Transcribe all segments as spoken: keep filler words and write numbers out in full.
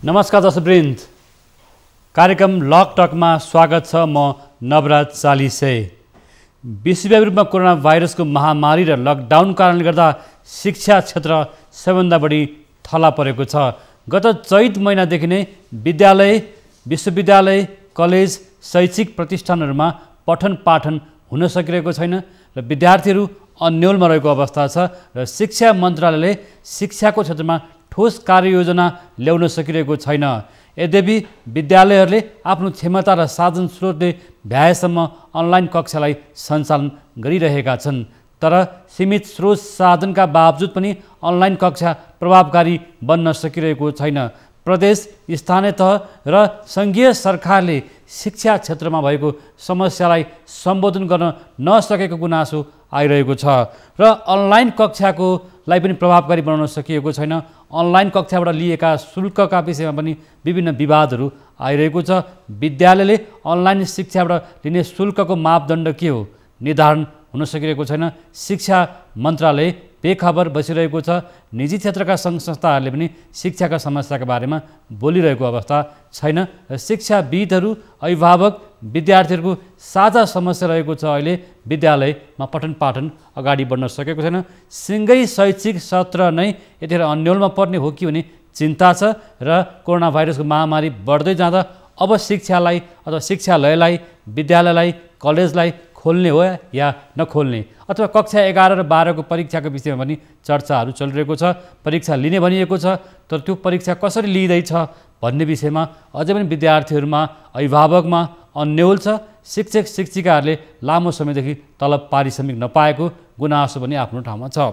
नमस्कार दर्शकवृन्द, कार्यक्रम लक टकमा स्वागत छ। म नवराज चालिसे। विश्वव्यापी रूपमा कोरोना भाइरसको महामारी र लकडाउन कारणले गर्दा शिक्षा क्षेत्र सबैभन्दा बढी थला परेको छ। गत चैत महिनादेखि नै विद्यालय, विश्वविद्यालय, कलेज, शैक्षिक प्रतिष्ठानहरूमा पठन पाठन हुन सकिरहेको छैन र विद्यार्थीहरू अन्योलमा रहेको अवस्था छ र शिक्षा मन्त्रालयले शिक्षाको क्षेत्रमा ठोस कार्ययोजना ल्याउन सकिरहेको छैन। यद्यपि विद्यालयहरूले आफ्नो क्षमता र साधन स्रोतले भ्याएसम्म अनलाइन कक्षालाई सञ्चालन गरिरहेका छन्, तर सीमित स्रोत साधनका बावजुद पनि अनलाइन कक्षा प्रभावकारी बन्न सकिरहेको छैन। प्रदेश, स्थानीय तह र सङ्घीय सरकारले शिक्षा क्षेत्रमा भएको समस्यालाई सम्बोधन गर्न नसकेको गुनासो आइरहेको छ र अनलाइन कक्षाको लाई पनि प्रभावकारी बनाउन सकिएको छैन। अनलाइन कक्षाबाट लिएका शुल्कका विषयमा पनि विभिन्न विवादहरू आइरहेको छ। विद्यालयले अनलाइन शिक्षाबाट लिने शुल्कको मापदण्ड के हो निर्धारण हुन सकिरहेको छैन। शिक्षा मन्त्रालय बेखबर बसिरहेको छ। निजी क्षेत्रका सङ्घ संस्थाहरूले पनि शिक्षाका समस्याका बारेमा बोलिरहेको अवस्था छैन। शिक्षाविदहरू, अभिभावक, विद्यार्थीहरूको साझा समस्या रहेको छ। अहिले विद्यालयमा पठन पाठन अगाडि बढ्न सकेको छैन। सिँगै शैक्षिक सत्र नै यतिखेर अन्योलमा पर्ने हो कि भन्ने चिन्ता छ र कोरोना भाइरसको महामारी बढ्दै जाँदा अब शिक्षालाई अथवा शिक्षालयलाई, विद्यालयलाई, कलेजलाई खोल्ने हो या नखोल्ने, अथवा कक्षा एघार र बाह्रको परीक्षाको विषयमा पनि चर्चाहरू चलिरहेको छ। परीक्षा लिने भनिएको छ, तर त्यो परीक्षा कसरी लिँदैछ भन्ने विषयमा अझै पनि विद्यार्थीहरूमा, अभिभावकमा अन्यल छ। शिक्षक शिक्षिकाहरूले लामो समयदेखि तलब पारिश्रमिक नपाएको गुनासो पनि आफ्नो ठाउँमा छ।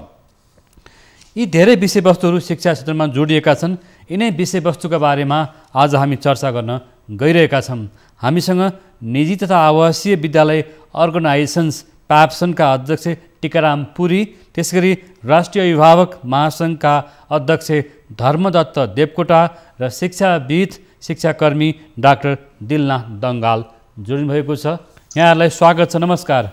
यी धेरै विषयवस्तुहरू शिक्षा क्षेत्रमा जोडिएका छन्। यिनै विषयवस्तुका बारेमा आज हामी चर्चा गर्न गइरहेका छौँ। हामीसँग निजी तथा आवासीय विद्यालय अर्गनाइजेसन्स प्याप्सनका अध्यक्ष टिकाराम पुरी, त्यसगरी राष्ट्रिय अभिभावक महासङ्घका अध्यक्ष धर्मदत्त देवकोटा र शिक्षाविद, शिक्षाकर्मी डाक्टर दिलनाथ दङ्गाल जोडिनु भएको छ। यहाँहरूलाई स्वागत छ, नमस्कार।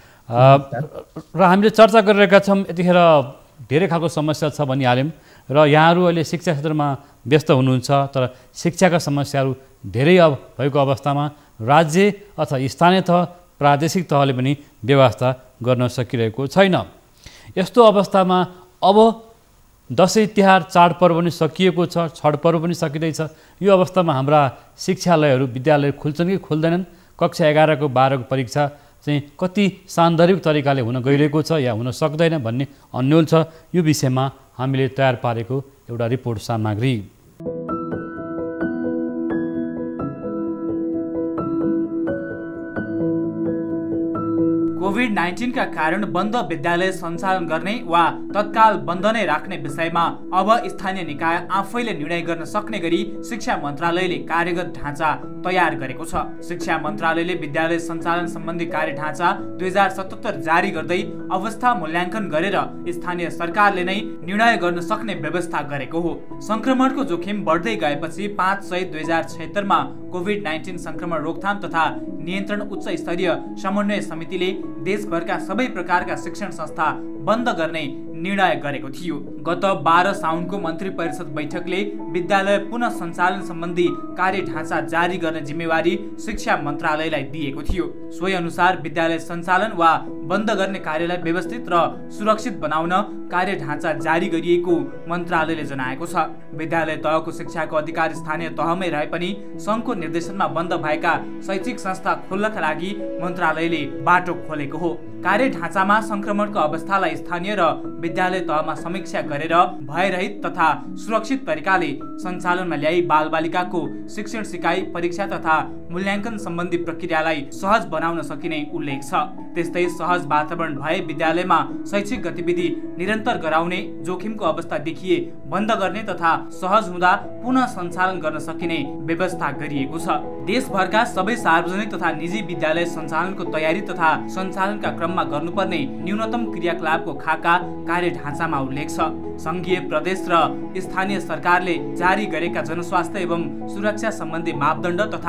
र हामीले चर्चा गरिरहेका छौँ, यतिखेर धेरै खालको समस्या छ भनिहाल्यौँ र यहाँहरू अहिले शिक्षा क्षेत्रमा व्यस्त हुनुहुन्छ, तर शिक्षाका समस्याहरू धेरै अब भएको अवस्थामा राज्य अथवा स्थानीय तह, प्रादेशिक तहले पनि व्यवस्था गर्न सकिरहेको छैन। यस्तो अवस्थामा अब दसैँ तिहार चाडपर्व पनि सकिएको छ, छठपर्व पनि सकिँदैछ। यो अवस्थामा हाम्रा शिक्षालयहरू, विद्यालय खुल्छन् कि खुल्दैनन्? कक्षा एघारको बाह्रको परीक्षा चाहिँ कति सान्दर्भिक तरिकाले हुन गइरहेको छ या हुन सक्दैन भन्ने अन्यल छ। यो विषयमा हामीले तयार पारेको एउटा रिपोर्ट सामग्री। कोभिड नाइन्टीन का कारण बन्द विद्यालय सञ्चालन गर्ने वा तत्काल बन्द नै राख्ने विषयमा अब स्थानीय निकाय आफैले निर्णय गर्न सक्ने गरी शिक्षा मन्त्रालयले कार्यगत ढाँचा तयार गरेको छ। शिक्षा मन्त्रालयले विद्यालय सञ्चालन सम्बन्धी कार्य ढाँचा दुई हजार सतहत्तर जारी गर्दै अवस्था मूल्याङ्कन गरेर स्थानीय सरकारले नै निर्णय गर्न सक्ने व्यवस्था गरेको हो। संक्रमणको जोखिम बढ्दै गएपछि पाँच चैत दुई हजार छयत्तरमा कोभिड नाइन्टीन संक्रमण रोकथाम तथा नियन्त्रण उच्च स्तरीय समन्वय समितिले देशभरका सबै प्रकारका शिक्षण संस्था बन्द गर्ने निर्णय गरेको थियो। गत बाह्र साउनको मन्त्री परिषद बैठकले विद्यालय पुनः सञ्चालन सम्बन्धी कार्य ढाँचा जारी गर्ने जिम्मेवारी शिक्षा मन्त्रालयलाई दिएको थियो। सोही अनुसार विद्यालय सञ्चालन वा बन्द गर्ने कार्यलाई व्यवस्थित र सुरक्षित बनाउन कार्य ढाँचा जारी गरिएको मन्त्रालयले जनाएको छ। विद्यालय तहको शिक्षाको अधिकार स्थानीय तहमै रहे पनि सङ्घको निर्देशनमा बन्द भएका शैक्षिक संस्था खोल्नका लागि मन्त्रालयले बाटो खोलेको हो। कार्य ढाँचामा संक्रमणको अवस्थालाई स्थानीय र विद्यालय तहमा समीक्षा गरेर भयरहित तथा सुरक्षित तरिकाले सञ्चालनमा ल्याई बालबालिकाको शिक्षण सिकाइ, परीक्षा तथा मूल्याङ्कन सम्बन्धी प्रक्रियालाई सहज बनाउन सकिने उल्लेख छ। त्यस्तै सहज वातावरण भए विद्यालयमा शैक्षिक गतिविधि निरन्तर गराउने, जोखिमको अवस्था देखिए बन्द गर्ने तथा सहज हुँदा पुनः सञ्चालन गर्न सकिने व्यवस्था गरिएको छ। देशभरका सबै सार्वजनिक तथा निजी विद्यालय सञ्चालनको तयारी तथा सञ्चालनका क्रममा गर्नुपर्ने न्यूनतम क्रियाकलापको खाका कार्य ढाँचामा उल्लेख छ। संघीय, प्रदेश र स्थानीय सरकारले जारी गरेका जनस्वास्थ्य एवं सुरक्षा सम्बन्धी मापदण्ड तथा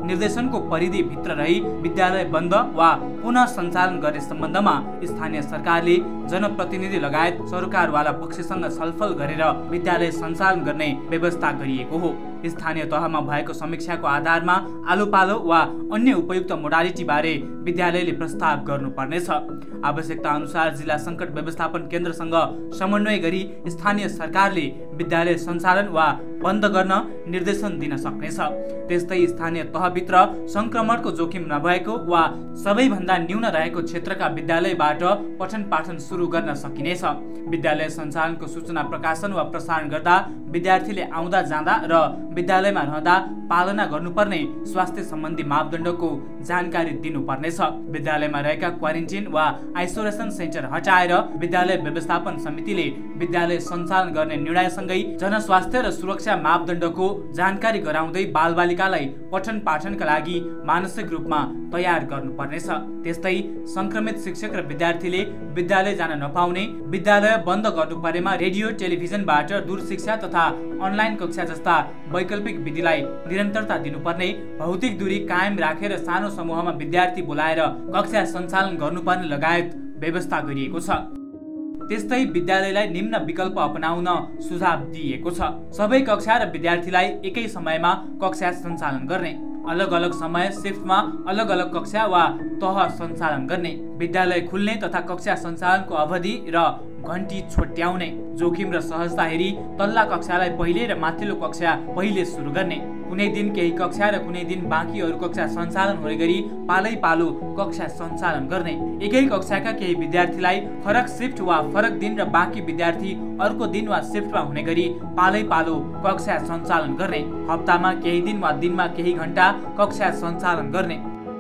निर्देशनको परिधिभित्र रही विद्यालय बन्द वा पुनः सञ्चालन गर्ने सम्बन्धमा स्थानीय सरकारले जनप्रतिनिधि लगायत सरकारवाला पक्षसँग छलफल गरेर विद्यालय सञ्चालन गर्ने व्यवस्था गरिएको हो। स्थानीय तहमा भएको समीक्षाको आधारमा आलोपालो वा अन्य उपयुक्त मोडालिटी बारे विद्यालयले प्रस्ताव गर्नुपर्नेछ। आवश्यकता अनुसार जिल्ला सङ्कट व्यवस्थापन केन्द्रसँग समन्वय गरी स्थानीय सरकारले विद्यालय सञ्चालन वा बन्द गर्न निर्देशन दिन सक्नेछ। त्यस्तै स्थानीय तहभित्र संक्रमणको जोखिम नभएको वा सबैभन्दा न्यून रहेको क्षेत्रका विद्यालयबाट पठन पाठन सुरु गर्न सकिनेछ। विद्यालय सञ्चालनको सूचना प्रकाशन वा प्रसारण गर्दा विद्यार्थीले आउँदा जाँदा र विद्यालयमा रहँदा पालना गर्नुपर्ने स्वास्थ्य सम्बन्धी मापदण्डको जानकारी दिनुपर्नेछ। विद्यालयमा रहेका क्वारेन्टिन वा आइसोलेसन सेन्टर हटाएर विद्यालय व्यवस्थापन समितिले विद्यालय सञ्चालन गर्ने निर्णयसँगै जनस्वास्थ्य र सुरक्षा मापदण्डको जानकारी गराउँदै बालबालिकालाई पठन पाठनका लागि मानसिक रूपमा तयार गर्नुपर्नेछ। त्यस्तै संक्रमित शिक्षक र विद्यार्थीले विद्यालय जान नपाउने, विद्यालय बन्द गर्नु परेमा रेडियो टेलिभिजनबाट दूर शिक्षा तथा अनलाइन कक्षा जस्ता वैकल्पिक विधिलाई निरन्तरता दिनुपर्ने, भौतिक दूरी कायम राखेर सानो समूहमा विद्यार्थी बोलाएर कक्षा सञ्चालन गर्नुपर्ने लगायत व्यवस्था गरिएको छ। त्यस्तै विद्यालयलाई निम्न विकल्प अपनाउन सुझाव दिइएको छ। सबै कक्षा र विद्यार्थीलाई एकै समयमा कक्षा सञ्चालन गर्ने, अलग अलग समय शिफ्टमा अलग अलग कक्षा वा तह सञ्चालन गर्ने, विद्यालय खुल्ने तथा कक्षा सञ्चालनको अवधि र घण्टी छोट्याउने, जोखिम र सहजता हेरी तल्ला कक्षालाई पहिले र माथिल्लो कक्षा पहिले सुरु गर्ने, कुनै दिन केही कक्षा र कुनै दिन बाँकी अरू कक्षा सञ्चालन हुने गरी पालै पालो कक्षा सञ्चालन गर्ने, एकै कक्षाका केही विद्यार्थीलाई फरक शिफ्ट वा फरक दिन र बाँकी विद्यार्थी अर्को दिन वा शिफ्टमा हुने गरी पालै पालो कक्षा सञ्चालन गर्ने, हप्तामा केही दिन वा दिनमा केही घण्टा कक्षा सञ्चालन गर्ने।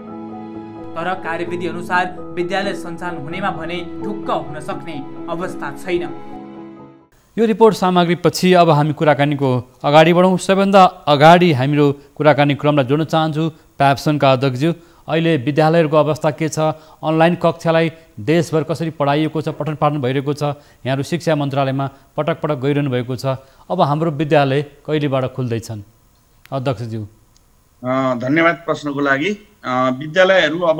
तर कार्यविधि अनुसार विद्यालय सञ्चालन हुनेमा भने ढुक्क हुन सक्ने अवस्था छैन। यो रिपोर्ट सामग्री पछि अब हामी कुराकानीको अगाडि बढौँ। सबैभन्दा अगाडि हाम्रो कुराकानी क्रमलाई जोड्न चाहन्छु प्याप्सनका अध्यक्षज्यू, अहिले विद्यालयहरूको अवस्था के छ? अनलाइन कक्षालाई देशभर कसरी पढाइएको छ, पठन पाठन भइरहेको छ? यहाँहरू शिक्षा मन्त्रालयमा पटक पटक गइरहनु भएको छ। अब हाम्रो विद्यालय कहिलेबाट खुल्दैछन् अध्यक्षज्यू? धन्यवाद प्रश्नको लागि। विद्यालयहरू अब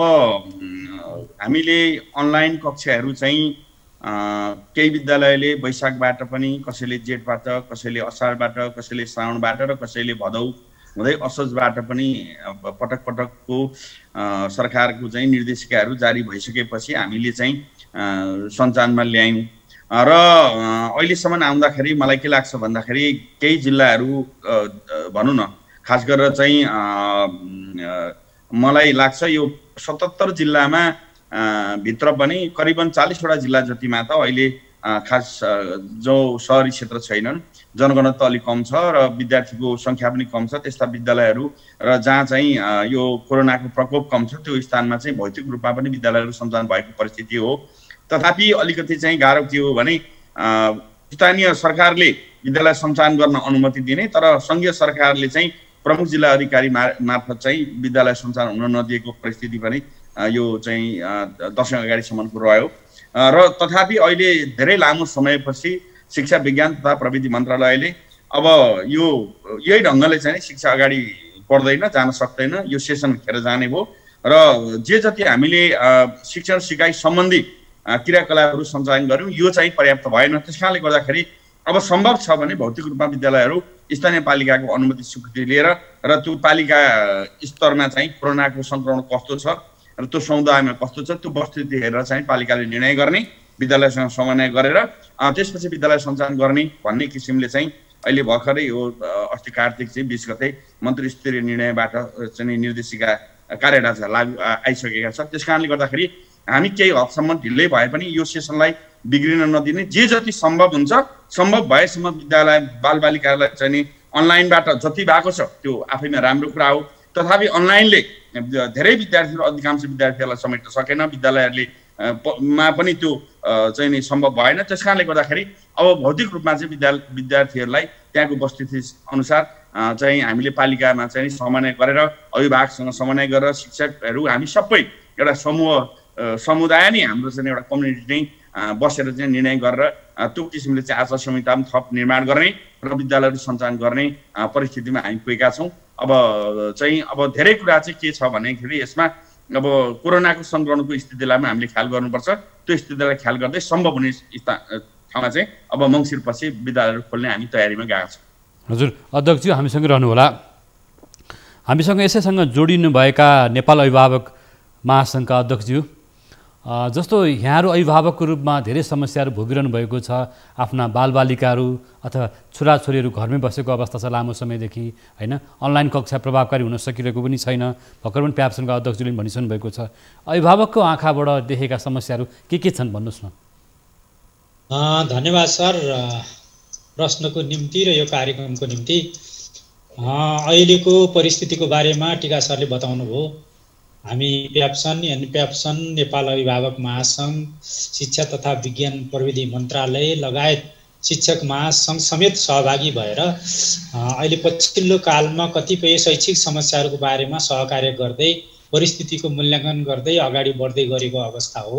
हामीले अनलाइन कक्षाहरू चाहिँ केही विद्यालयले वैशाखबाट पनि, कसैले जेठबाट, कसैले असारबाट, कसैले श्रावणबाट र कसैले भदौ हुँदै असोजबाट पनि पटक पटकको सरकारको चाहिँ निर्देशिकाहरू जारी भइसकेपछि हामीले चाहिँ सञ्चालनमा ल्यायौँ र अहिलेसम्म आउँदाखेरि मलाई के लाग्छ भन्दाखेरि केही जिल्लाहरू भनौँ न, खास गरेर चाहिँ मलाई लाग्छ यो सतहत्तर जिल्लामा भित्र पनि करिबन चालिसवटा जिल्ला जतिमा त अहिले खास जो सहरी क्षेत्र छैनन्, जनगणना त अलिक कम छ र विद्यार्थीको सङ्ख्या पनि कम छ, त्यस्ता विद्यालयहरू र जहाँ चाहिँ यो कोरोनाको प्रकोप कम छ त्यो स्थानमा चाहिँ भौतिक रूपमा पनि विद्यालयहरू सञ्चालन भएको परिस्थिति हो। तथापि अलिकति चाहिँ गाह्रो के हो भने स्थानीय सरकारले विद्यालय सञ्चालन गर्न अनुमति दिने, तर सङ्घीय सरकारले चाहिँ प्रमुख जिल्ला अधिकारी मार्फत चाहिँ विद्यालय सञ्चालन हुन नदिएको परिस्थिति पनि यो चाहिँ दशैँ अगाडिसम्मको रह्यो र तथापि अहिले धेरै लामो समयपछि शिक्षा विज्ञान तथा प्रविधि मन्त्रालयले अब यो यही ढङ्गले चाहिँ शिक्षा अगाडि बढ्दैन, जान सक्दैन, यो सेसन खेर जाने भयो र जे जति हामीले शिक्षण सिकाइ सम्बन्धी क्रियाकलापहरू सञ्चालन गऱ्यौँ यो चाहिँ पर्याप्त भएन। त्यस कारणले गर्दाखेरि अब सम्भव छ भने भौतिक रूपमा विद्यालयहरू स्थानीय पालिकाको अनुमति स्वीकृति लिएर र त्यो पालिका स्तरमा चाहिँ कोरोनाको सङ्क्रमण कस्तो छ र त्यो समुदायमा कस्तो छ त्यो वस्तुस्थिति हेरेर चाहिँ पालिकाले निर्णय गर्ने, विद्यालयसँग समन्वय गरेर त्यसपछि विद्यालय सञ्चालन गर्ने भन्ने किसिमले चाहिँ अहिले भर्खरै यो अस्ति कार्तिक चाहिँ बिस गते मन्त्री स्तरीय निर्णयबाट चाहिँ निर्देशिका कार्यढाँचा लागू आइसकेका छ। त्यस कारणले गर्दाखेरि हामी केही हदसम्म ढिलै भए पनि यो सेसनलाई बिग्रिन नदिने, जे जति सम्भव हुन्छ सम्भव भएसम्म विद्यालय बालबालिकाहरूलाई चाहिँ अनलाइनबाट जति भएको छ त्यो आफैमा राम्रो कुरा हो। तथापि अनलाइनले धेरै विद्यार्थीहरू अधिकांश विद्यार्थीहरूलाई समेट्न सकेन, विद्यालयहरूले मा पनि त्यो चाहिँ नि सम्भव भएन। त्यस कारणले गर्दाखेरि अब भौतिक रूपमा चाहिँ विद्यालय विद्यार्थीहरूलाई त्यहाँको वस्तुस्थिति अनुसार चाहिँ हामीले पालिकामा चाहिँ समन्वय गरेर अभिभावकसँग समन्वय गरेर शिक्षकहरू हामी सबै एउटा समूह समुदाय नै हाम्रो चाहिँ एउटा कम्युनिटी नै बसेर चाहिँ निर्णय गरेर त्यो किसिमले चाहिँ आचार संहिता पनि थप निर्माण गर्ने र विद्यालयहरू सञ्चालन गर्ने परिस्थितिमा हामी पुगेका छौँ। अब चाहिँ अब धेरै कुरा चाहिँ के छ भन्दाखेरि यसमा अब कोरोनाको सङ्क्रमणको स्थितिलाई पनि हामीले ख्याल गर्नुपर्छ। त्यो स्थितिलाई ख्याल गर्दै सम्भव हुने ठाउँमा चाहिँ अब मङ्सिरपछि विद्यालयहरू खोल्ने हामी तयारीमा गएका छौँ। हजुर अध्यक्षज्यू हामीसँग रहनुहोला। हामीसँग यसैसँग जोडिनुभएका नेपाल अभिभावक महासङ्घका अध्यक्षज्यू, जस्तो यहाँहरू अभिभावकको रूपमा धेरै समस्याहरू भोगिरहनु भएको छ। आफ्ना बालबालिकाहरू अथवा छोराछोरीहरू घरमै बसेको अवस्था छ लामो समयदेखि, होइन? अनलाइन कक्षा प्रभावकारी हुन सकिरहेको पनि छैन। भर्खर पनि प्याप्सनका अध्यक्षज्यूले पनि भनिसक्नु भएको छ। अभिभावकको आँखाबाट देखेका समस्याहरू के के छन् भन्नुहोस् न। धन्यवाद सर प्रश्नको निम्ति र यो कार्यक्रमको निम्ति। अहिलेको परिस्थितिको बारेमा टिका सरले बताउनु भयो। हामी प्याप्सन एन प्याप्सन नेपाल अभिभावक महासङ्घ शिक्षा तथा विज्ञान प्रविधि मन्त्रालय लगायत शिक्षक महासङ्घ समेत सहभागी भएर अहिले पछिल्लो कालमा कतिपय शैक्षिक समस्याहरूको बारेमा सहकार्य गर्दै परिस्थितिको मूल्याङ्कन गर्दै अगाडि बढ्दै गरेको अवस्था हो।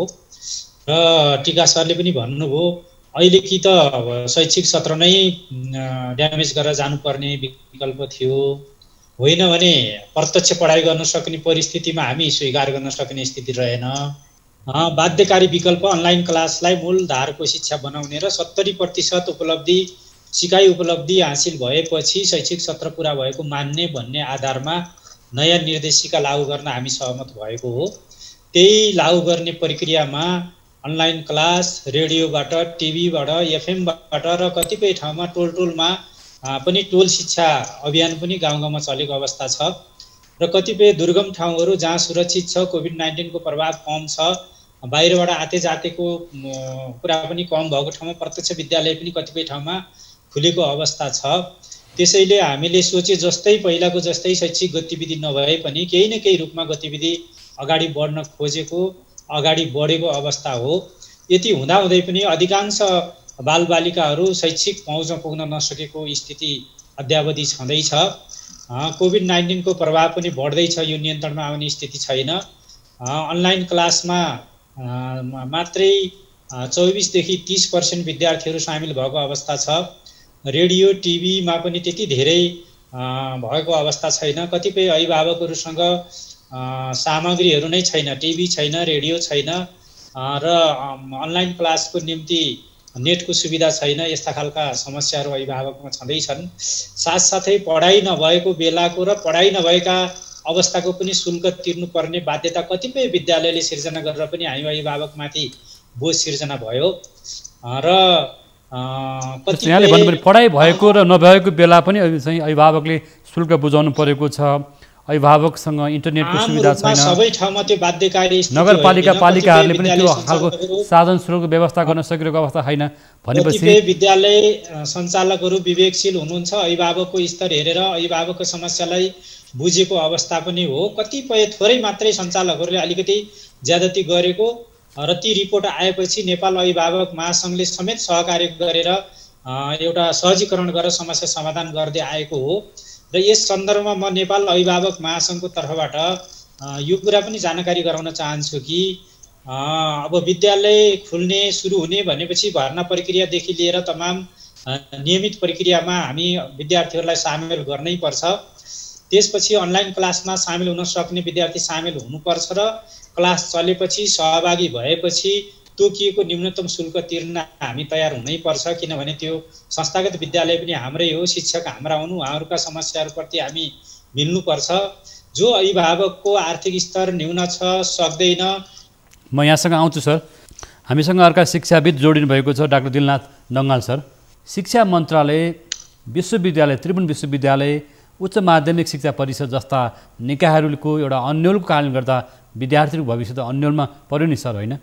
र टिका सरले पनि भन्नुभयो अहिले कि त शैक्षिक सत्र नै ड्यामेज गरेर जानुपर्ने विकल्प थियो, होइन भने प्रत्यक्ष पढाइ गर्न सक्ने परिस्थितिमा हामी स्वीकार गर्न सक्ने स्थिति रहेन। बाध्यकारी विकल्प अनलाइन क्लासलाई मूलधारको शिक्षा बनाउने र सत्तरी प्रतिशत उपलब्धि सिकाइ उपलब्धि हासिल भएपछि शैक्षिक सत्र पुरा भएको मान्ने भन्ने आधारमा नयाँ निर्देशिका लागू गर्न हामी सहमत भएको हो। त्यही लागू गर्ने प्रक्रियामा अनलाइन क्लास रेडियोबाट, टिभीबाट, एफएमबाट र कतिपय ठाउँमा टोल टोलमा पनि टोल शिक्षा अभियान पनि गाउँ गाउँमा चलेको अवस्था छ। र कतिपय दुर्गम ठाउँहरू जहाँ सुरक्षित छ, कोभिड नाइन्टिनको प्रभाव कम छ, बाहिरबाट आते जातेको कुरा पनि कम भएको ठाउँमा प्रत्यक्ष विद्यालय पनि कतिपय ठाउँमा खुलेको अवस्था छ। त्यसैले हामीले सोचे जस्तै पहिलाको जस्तै शैक्षिक गतिविधि नभए पनि केही न केही रूपमा गतिविधि अगाडि बढ्न खोजेको अगाडि बढेको अवस्था हो। यति हुँदाहुँदै पनि अधिकांश बालबालिकाहरू शैक्षिक पहुँचमा पुग्न नसकेको स्थिति अद्यावधि छँदैछ। कोभिड नाइन्टिनको प्रभाव पनि बढ्दैछ, यो नियन्त्रणमा आउने स्थिति छैन। अनलाइन क्लासमा मात्रै चौबिसदेखि तीस पर्सेन्ट विद्यार्थीहरू सामेल भएको अवस्था छ। रेडियो टिभीमा पनि त्यति धेरै भएको अवस्था छैन। कतिपय अभिभावकहरूसँग सामग्रीहरू नै छैन, टिभी छैन, रेडियो छैन र अनलाइन क्लासको निम्ति नेटको सुविधा छैन। यस्ता खालका समस्याहरू अभिभावकमा छँदैछन्। साथसाथै पढाइ नभएको बेलाको र पढाइ नभएका अवस्थाको पनि शुल्क तिर्नुपर्ने बाध्यता कतिपय विद्यालयले सिर्जना गरेर पनि हामी अभिभावकमाथि बोझ सिर्जना भयो। र यहाँले भन्नुभयो पढाइ भएको र नभएको बेला पनि चाहिँ अभिभावकले शुल्क बुझाउनु परेको छ। अभिभावकसँग इन्टरनेटको सुविधा छैन। सबै ठाउँमा त्यो बाध्यकारी नगरपालिका पालिकाहरूले पनि त्यो खालको साधन स्रोतको व्यवस्था गर्न सकिरहेको अवस्था छैन भनेपछि विद्यालय सञ्चालकहरू विवेकशील हुनुहुन्छ, अभिभावकको स्तर हेरेर अभिभावकको समस्यालाई बुझेको अवस्था पनि हो। कतिपय थोरै मात्रै सञ्चालकहरूले अलिकति ज्यादती गरेको र ती रिपोर्ट आएपछि नेपाल अभिभावक महासङ्घले समेत सहकार्य गरेर एउटा सहजीकरण गरेर समस्या समाधान गर्दै आएको हो। र यस सन्दर्भमा म नेपाल अभिभावक महासङ्घको तर्फबाट यो कुरा पनि जानकारी गराउन चाहन्छु कि अब विद्यालय खुल्ने सुरु हुने भनेपछि भर्ना प्रक्रियादेखि लिएर तमाम नियमित प्रक्रियामा हामी विद्यार्थीहरूलाई सामेल गर्नै पर्छ। त्यसपछि अनलाइन क्लासमा सामेल हुन सक्ने विद्यार्थी सामेल हुनुपर्छ र क्लास चलेपछि सहभागी भएपछि तोकिएको न्यूनतम शुल्क तिर्न हामी तयार हुनैपर्छ। किनभने त्यो संस्थागत विद्यालय पनि हाम्रै हो, शिक्षक हाम्रा हुन्, उहाँहरूका समस्याहरूप्रति हामी मिल्नुपर्छ। जो अभिभावकको आर्थिक स्तर न्यून छ, सक्दैन। म यहाँसँग आउँछु सर। हामीसँग अर्का शिक्षाविद जोडिनु भएको छ डाक्टर दिलनाथ दङ्गाल सर। शिक्षा मन्त्रालय, विश्वविद्यालय, त्रिभुवन विश्वविद्यालय, उच्च माध्यमिक शिक्षा परिषद जस्ता निकायहरूको एउटा अन्योलको कारणले गर्दा विद्यार्थीहरूको भविष्य त अन्योलमा पर्यो नि सर, होइन?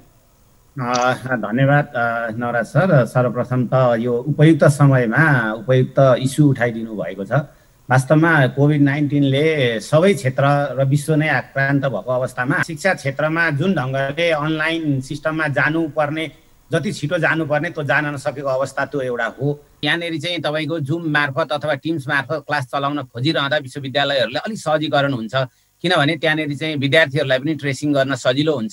धन्यवाद नवराज सर। सर्वप्रथम त यो उपयुक्त समयमा उपयुक्त इस्यु उठाइदिनु भएको छ। वास्तवमा कोभिड नाइन्टिनले सबै क्षेत्र र विश्व नै आक्रान्त भएको अवस्थामा शिक्षा क्षेत्रमा जुन ढङ्गले अनलाइन सिस्टममा जानुपर्ने, जति छिटो जानुपर्ने त्यो जान नसकेको अवस्था त्यो एउटा हो। यहाँनिर चाहिँ तपाईँको जुम मार्फत अथवा टिम्स मार्फत क्लास चलाउन खोजिरहँदा विश्वविद्यालयहरूले अलिक सहजीकरण हुन्छ। किनभने त्यहाँनिर चाहिँ विद्यार्थीहरूलाई पनि ट्रेसिङ गर्न सजिलो हुन्छ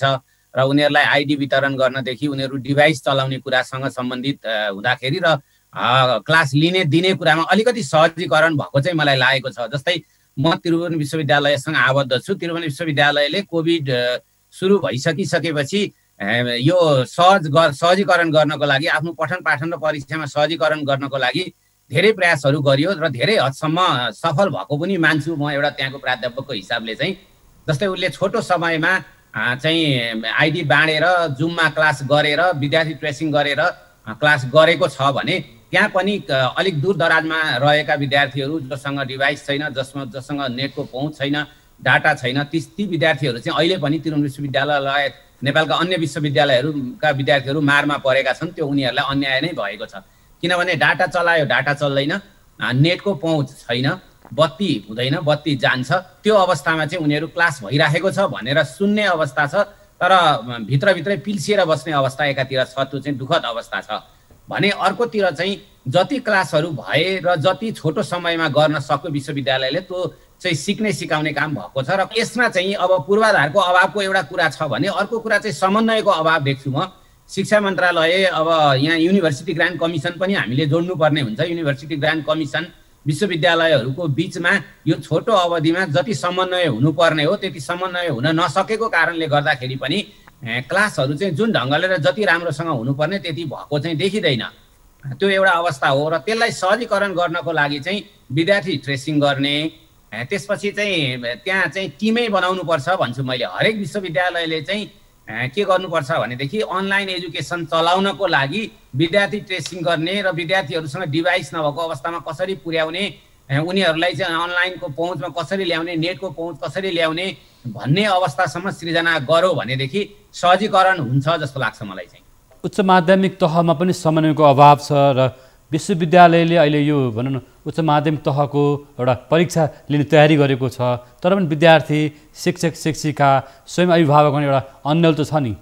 र उनीहरूलाई आइडी वितरण गर्नदेखि उनीहरू डिभाइस चलाउने कुरासँग सम्बन्धित हुँदाखेरि र क्लास लिने दिने कुरामा अलिकति सहजीकरण भएको चाहिँ मलाई लागेको छ। जस्तै म त्रिभुवन विश्वविद्यालयसँग आबद्ध छु। त्रिभुवन विश्वविद्यालयले कोभिड सुरु भइसकिसकेपछि यो सहज सहजीकरण गर्नको लागि आफ्नो पठन पाठन र परीक्षामा सहजीकरण गर्नको लागि धेरै प्रयासहरू गरियो र धेरै हदसम्म सफल भएको पनि मान्छु म एउटा त्यहाँको प्राध्यापकको हिसाबले चाहिँ। जस्तै उसले छोटो समयमा चाहिँ आइडी बाँडेर जुममा क्लास गरेर विद्यार्थी ट्रेसिङ गरेर क्लास गरेको छ भने त्यहाँ पनि अलिक दूर दराजमा रहेका विद्यार्थीहरू जोसँग डिभाइस छैन, जसमा जसँग नेटको पहुँच छैन, डाटा छैन, ती ती विद्यार्थीहरू चाहिँ अहिले पनि त्रिभुवन विश्वविद्यालय लगायत नेपालका अन्य विश्वविद्यालयहरूका विद्यार्थीहरू मारमा परेका छन्। त्यो उनीहरूलाई अन्याय नै भएको छ। किनभने डाटा चलायो डाटा चल्दैन, नेटको पहुँच छैन, बत्ती हुँदैन, बत्ती जान्छ। त्यो अवस्थामा चाहिँ उनीहरू क्लास भइराखेको छ भनेर सुन्ने अवस्था छ, तर भित्रभित्रै पिल्सिएर बस्ने अवस्था एकातिर छ। त्यो चाहिँ दुःखद अवस्था छ भने अर्कोतिर चाहिँ जति क्लासहरू भए र जति छोटो समयमा गर्न सक्यो विश्वविद्यालयले त्यो चाहिँ सिक्ने सिकाउने काम भएको छ। र यसमा चाहिँ अब पूर्वाधारको अभावको एउटा कुरा छ भने अर्को कुरा चाहिँ समन्वयको अभाव देख्छु म। शिक्षा मन्त्रालय अब यहाँ युनिभर्सिटी ग्रान्ट कमिसन पनि हामीले जोड्नुपर्ने हुन्छ। युनिभर्सिटी ग्रान्ट कमिसन विश्वविद्यालयहरूको बिचमा यो छोटो अवधिमा जति समन्वय हुनुपर्ने हो त्यति समन्वय हुन नसकेको कारणले गर्दाखेरि पनि क्लासहरू चाहिँ जुन ढङ्गले र जति राम्रोसँग हुनुपर्ने त्यति भएको चाहिँ देखिँदैन। त्यो एउटा अवस्था हो र त्यसलाई सहजीकरण गर्नको लागि चाहिँ विद्यार्थी ट्रेसिङ गर्ने, त्यसपछि चाहिँ त्यहाँ चाहिँ टिमै बनाउनुपर्छ भन्छु मैले। हरेक विश्वविद्यालयले चाहिँ के गर्नुपर्छ भनेदेखि अनलाइन एजुकेसन चलाउनको लागि विद्यार्थी ट्रेसिङ गर्ने र विद्यार्थीहरूसँग डिभाइस नभएको अवस्थामा कसरी पुर्याउने, उनीहरूलाई चाहिँ अनलाइनको पहुँचमा कसरी ल्याउने, नेटको पहुँच कसरी ल्याउने भन्ने अवस्थासम्म सृजना गर्यो भनेदेखि सहजीकरण हुन्छ जस्तो लाग्छ मलाई चाहिँ। उच्च माध्यमिक तहमा पनि समन्वयको अभाव छ र विश्वविद्यालयले अहिले यो भनौँ न उच्च माध्यमिक तहको एउटा परीक्षा लिने तयारी गरेको छ, तर पनि विद्यार्थी, शिक्षक शिक्षिका, स्वयं अभिभावक पनि एउटा अन्यल त छ नि।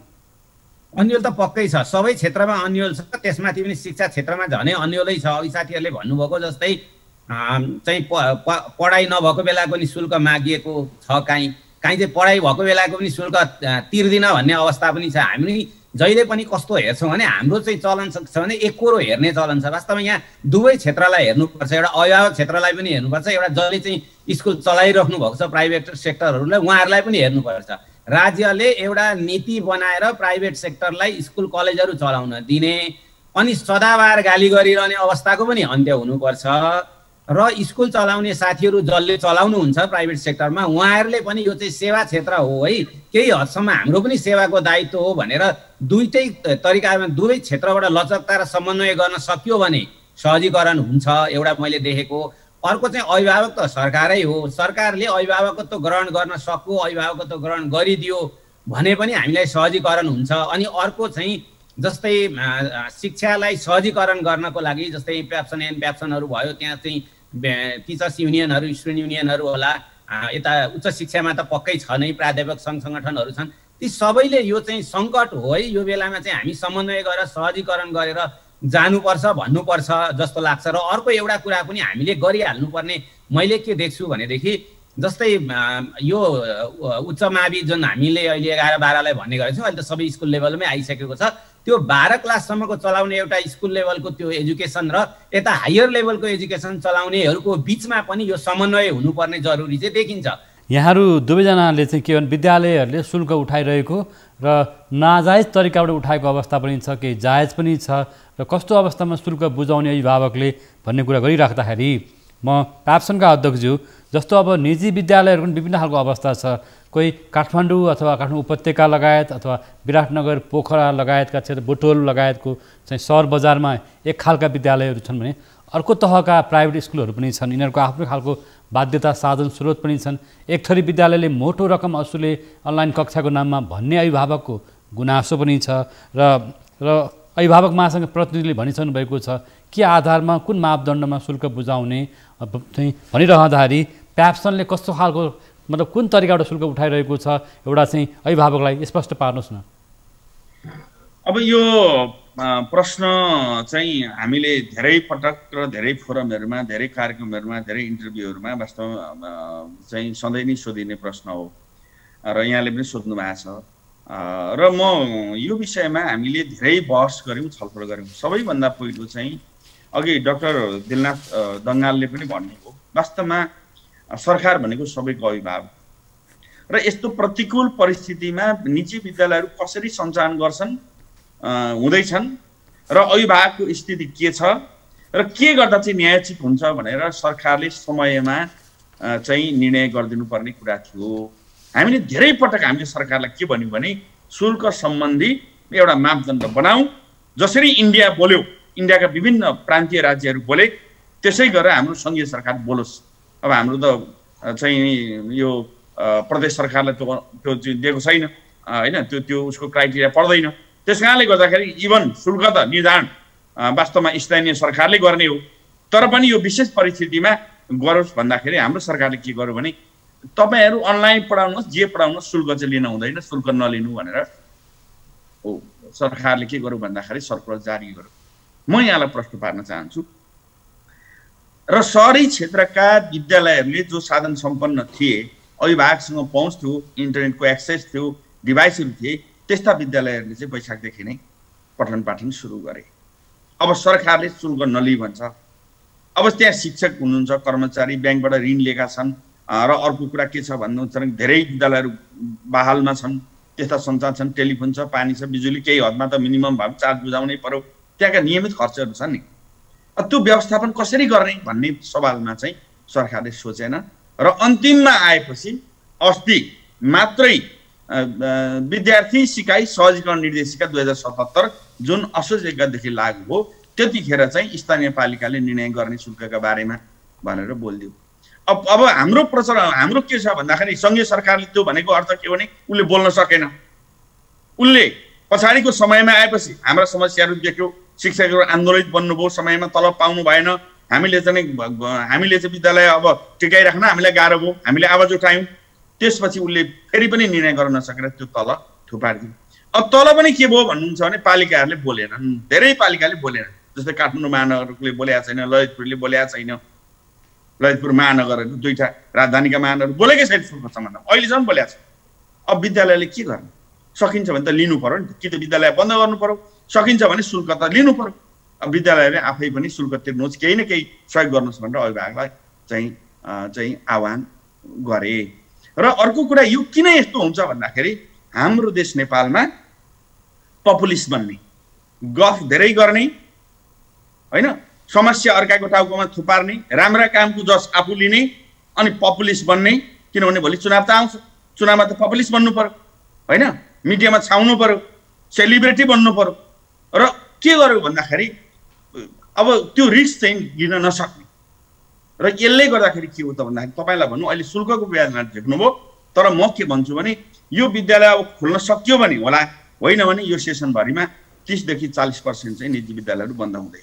अन्यल त पक्कै छ, सबै क्षेत्रमा अन्यल छ। त्यसमाथि पनि शिक्षा क्षेत्रमा झनै अन्यलै छ। अघि साथीहरूले भन्नुभएको जस्तै चाहिँ पढाइ नभएको बेलाको नि शुल्क मागिएको छ, काहीँ काहीँ चाहिँ पढाइ भएको बेलाको पनि शुल्क तिर्दिन भन्ने अवस्था पनि छ। हामी जहिले पनि कस्तो हेर्छौँ भने हाम्रो चाहिँ चलन छ भने एकोरो हेर्ने चलन छ। वास्तवमा यहाँ दुवै क्षेत्रलाई हेर्नुपर्छ। एउटा अभिभावक क्षेत्रलाई पनि हेर्नुपर्छ, एउटा जसले चाहिँ स्कुल चलाइराख्नु भएको छ प्राइभेट सेक्टरहरूलाई उहाँहरूलाई पनि हेर्नुपर्छ। राज्यले एउटा नीति बनाएर प्राइभेट सेक्टरलाई स्कुल कलेजहरू चलाउन दिने अनि सदाबार गाली गरिरहने अवस्थाको पनि अन्त्य हुनुपर्छ। र स्कुल चलाउने साथीहरू जसले चलाउनुहुन्छ प्राइभेट सेक्टरमा उहाँहरूले पनि यो चाहिँ सेवा क्षेत्र हो है, केही हदसम्म हाम्रो पनि सेवाको दायित्व हो भनेर दुईटै तरिकामा दुवै क्षेत्रबाट लचकता र समन्वय गर्न सकियो भने सहजीकरण हुन्छ एउटा मैले देखेको। अर्को चाहिँ अभिभावक त सरकारै हो, सरकारले अभिभावकत्व ग्रहण गर्न सक्यो, अभिभावकत्व ग्रहण गरिदियो भने पनि हामीलाई सहजीकरण हुन्छ। अनि अर्को चाहिँ जस्तै शिक्षालाई सहजीकरण गर्नको लागि जस्तै प्याप्सन एन्ड प्याप्सनहरू भयो, त्यहाँ चाहिँ टिचर्स युनियनहरू, स्टुडेन्ट युनियनहरू होला, यता उच्च शिक्षामा त पक्कै छ नै, प्राध्यापक सङ्घ सङ्गठनहरू छन्। ती सबैले यो चाहिँ सङ्कट हो है, यो बेलामा चाहिँ हामी समन्वय गरेर सहजीकरण गरेर जानुपर्छ भन्नुपर्छ जस्तो लाग्छ। र अर्को एउटा कुरा पनि हामीले गरिहाल्नुपर्ने मैले के देख्छु भनेदेखि जस्तै यो उच्च मावि जुन हामीले अहिले एघार बाह्रलाई भन्ने गरेको छौँ, अहिले त सबै स्कुल लेभलमै आइसकेको छ। त्यो बाह्र क्लाससम्मको चलाउने एउटा स्कुल लेभलको त्यो एजुकेसन र यता हायर लेभलको एजुकेसन चलाउनेहरूको बिचमा पनि यो समन्वय हुनुपर्ने जरुरी चाहिँ देखिन्छ। यहाँहरू दुवैजनाले चाहिँ के भने विद्यालयहरूले शुल्क उठाइरहेको र नाजायज तरिकाबाट उठाएको अवस्था पनि छ, केही जायज पनि छ र कस्तो अवस्थामा शुल्क बुझाउने अभिभावकले भन्ने कुरा गरिराख्दाखेरि म प्याप्सनका अध्यक्षज्यू जस्तो अब निजी विद्यालयहरूको पनि विभिन्न खालको अवस्था छ। कोही काठमाडौँ अथवा काठमाडौँ उपत्यका लगायत अथवा विराटनगर, पोखरा लगायतका क्षेत्र, बुटोल लगायतको चाहिँ सहर बजारमा एक खालका विद्यालयहरू छन् भने अर्को तहका प्राइभेट स्कुलहरू पनि छन्। यिनीहरूको आफ्नै खालको बाध्यता साधन स्रोत पनि छन्। एक थरी विद्यालयले मोटो रकम असुले अनलाइन कक्षाको नाममा भन्ने अभिभावकको गुनासो पनि छ र र अभिभावक महासङ्घ प्रतिनिधिले भनिसक्नु भएको छ के आधारमा कुन मापदण्डमा शुल्क बुझाउने चाहिँ भनिरहँदाखेरि प्याप्सनले कस्तो खालको मतलब कुन तरिकाबाट शुल्क उठाइरहेको छ एउटा चाहिँ अभिभावकलाई स्पष्ट पार्नुहोस् न। अब यो प्रश्न चाहिँ हामीले धेरै पटक र धेरै फोरमहरूमा, धेरै कार्यक्रमहरूमा, धेरै इन्टरभ्यूहरूमा वास्तवमा चाहिँ सधैँ नै सोधिने प्रश्न हो र यहाँले पनि सोध्नु भएको छ। र म यो विषयमा हामीले धेरै बहस गऱ्यौँ, छलफल गऱ्यौँ। सबैभन्दा पहिलो चाहिँ अघि डाक्टर दिलनाथ दङ्गालले पनि भन्नुभयो, वास्तवमा सरकार भनेको सबैको अभिभावक र यस्तो प्रतिकूल परिस्थितिमा निजी विद्यालयहरू कसरी सञ्चालन गर्छन् हुँदैछन् र अभिभावकको स्थिति के छ र के गर्दा चाहिँ न्यायोचित हुन्छ भनेर सरकारले समयमा चाहिँ निर्णय गरिदिनु पर्ने कुरा थियो। हामीले धेरै पटक हामीले सरकारलाई के भन्यौँ भने शुल्क सम्बन्धी एउटा मापदण्ड बनाऊ, जसरी इन्डिया बोल्यो, इन्डियाका विभिन्न प्रान्तीय राज्यहरू बोले, त्यसै गरेर हाम्रो सङ्घीय सरकार बोलोस्। अब हाम्रो त चाहिँ यो प्रदेश सरकारलाई त्यो त्यो दिएको छैन होइन, त्यो त्यो उसको क्राइटेरिया पर्दैन। त्यस कारणले गर्दाखेरि इभन शुल्क त निर्धारण वास्तवमा स्थानीय सरकारले गर्ने हो, तर पनि यो विशेष परिस्थितिमा गरोस् भन्दाखेरि हाम्रो सरकारले के गर्यो भने तपाईँहरू अनलाइन पढाउनुहोस्, जे पढाउनुहोस्, शुल्क चाहिँ लिन हुँदैन, शुल्क नलिनु भनेर हो सरकारले के गर्यो भन्दाखेरि सर्कुलर जारी गर्यो। म यहाँलाई प्रश्न पार्न चाहन्छु, र सहरी क्षेत्रका विद्यालयहरूले जो साधन सम्पन्न थिए, अभिभावकसँग पहुँच थियो, इन्टरनेटको एक्सेस थियो, डिभाइसहरू थिए, त्यस्ता विद्यालयहरूले चाहिँ वैशाखदेखि नै पठन पाठन सुरु गरे। अब सरकारले शुल्क नलिई भन्छ। अब त्यहाँ शिक्षक हुनुहुन्छ, कर्मचारी, ब्याङ्कबाट ऋण लिएका छन् र अर्को कुरा के छ भन्नुहुन्छ भने धेरै विद्यालयहरू बहालमा छन्, त्यस्ता सञ्चार छन्, टेलिफोन छ, पानी छ, बिजुली, केही हदमा त मिनिमम भए चार्ज बुझाउनै पर्यो, त्यहाँका नियमित खर्चहरू छन् नि। त्यो व्यवस्थापन कसरी गर्ने भन्ने सवालमा चाहिँ सरकारले सोचेन र अन्तिममा आएपछि अस्ति मात्रै विद्यार्थी सिकाइ सहजीकरण निर्देशिका दुई हजार सतहत्तर जुन असोज एक गतेदेखि लागू हो, त्यतिखेर चाहिँ स्थानीय पालिकाले निर्णय गर्ने शुल्कका बारेमा भनेर बोलिदियो। अब अब हाम्रो प्रचलन हाम्रो के छ भन्दाखेरि सङ्घीय सरकारले त्यो भनेको अर्थ के हो भने उसले बोल्न सकेन, उसले पछाडिको समयमा आएपछि हाम्रा समस्याहरू देख्यो, शिक्षकहरू आन्दोलित बन्नुभयो, समयमा तलब पाउनु भएन, हामीले चाहिँ हामीले चाहिँ विद्यालय अब टिकाइराख्न हामीलाई गाह्रो भयो, हामीले आवाज उठायौँ, त्यसपछि उसले फेरि पनि निर्णय गर्न नसकेर त्यो तल थुपारिदियो। अब तल पनि के भयो भन्नुहुन्छ भने पालिकाहरूले बोलेनन्, धेरै पालिकाले बोलेनन्, जस्तै काठमाडौँ महानगरले बोलेको छैन, ललितपुरले बोलेको छैन, ललितपुर महानगरहरू दुईवटा राजधानीका महानगरहरू बोलेकै छैन शुल्क सम्बन्धमा, अहिलेसम्म बोलेको छ। अब विद्यालयले के गर्ने? सकिन्छ भने त लिनु पर्यो नि, कि त विद्यालय बन्द गर्नु पर्यो, सकिन्छ भने शुल्क त लिनु पर्यो। अब विद्यालयले आफै पनि शुल्क तिर्नुहोस्, केही न केही सहयोग गर्नुहोस् भनेर अभिभावकलाई चाहिँ चाहिँ आह्वान गरे। र अर्को कुरा यो किन यस्तो हुन्छ भन्दाखेरि हाम्रो देश नेपालमा पपुलिस्ट बन्ने, गफ धेरै गर्ने होइन, समस्या अर्काको टाउकोमा थुपार्ने, राम्रा कामको जस आफू लिने अनि पपुलिस्ट बन्ने। किनभने भोलि चुनाव त आउँछ, चुनावमा त पपुलिस्ट बन्नु पर्यो होइन, मिडियामा छाउनु पर्यो, सेलिब्रिटी बन्नु पर्यो। र के गर्यो भन्दाखेरि अब त्यो रिस्क चाहिँ लिन नसक्ने, र यसले गर्दाखेरि के हो त भन्दाखेरि तपाईँलाई भन्नु अहिले शुल्कको ब्याजमा झेक्नुभयो, तर म के भन्छु भने यो विद्यालय अब खोल्न सकियो भने होला, होइन भने यो सेसनभरिमा तिसदेखि चालिस पर्सेन्ट चाहिँ निजी विद्यालयहरू बन्द हुँदैछ।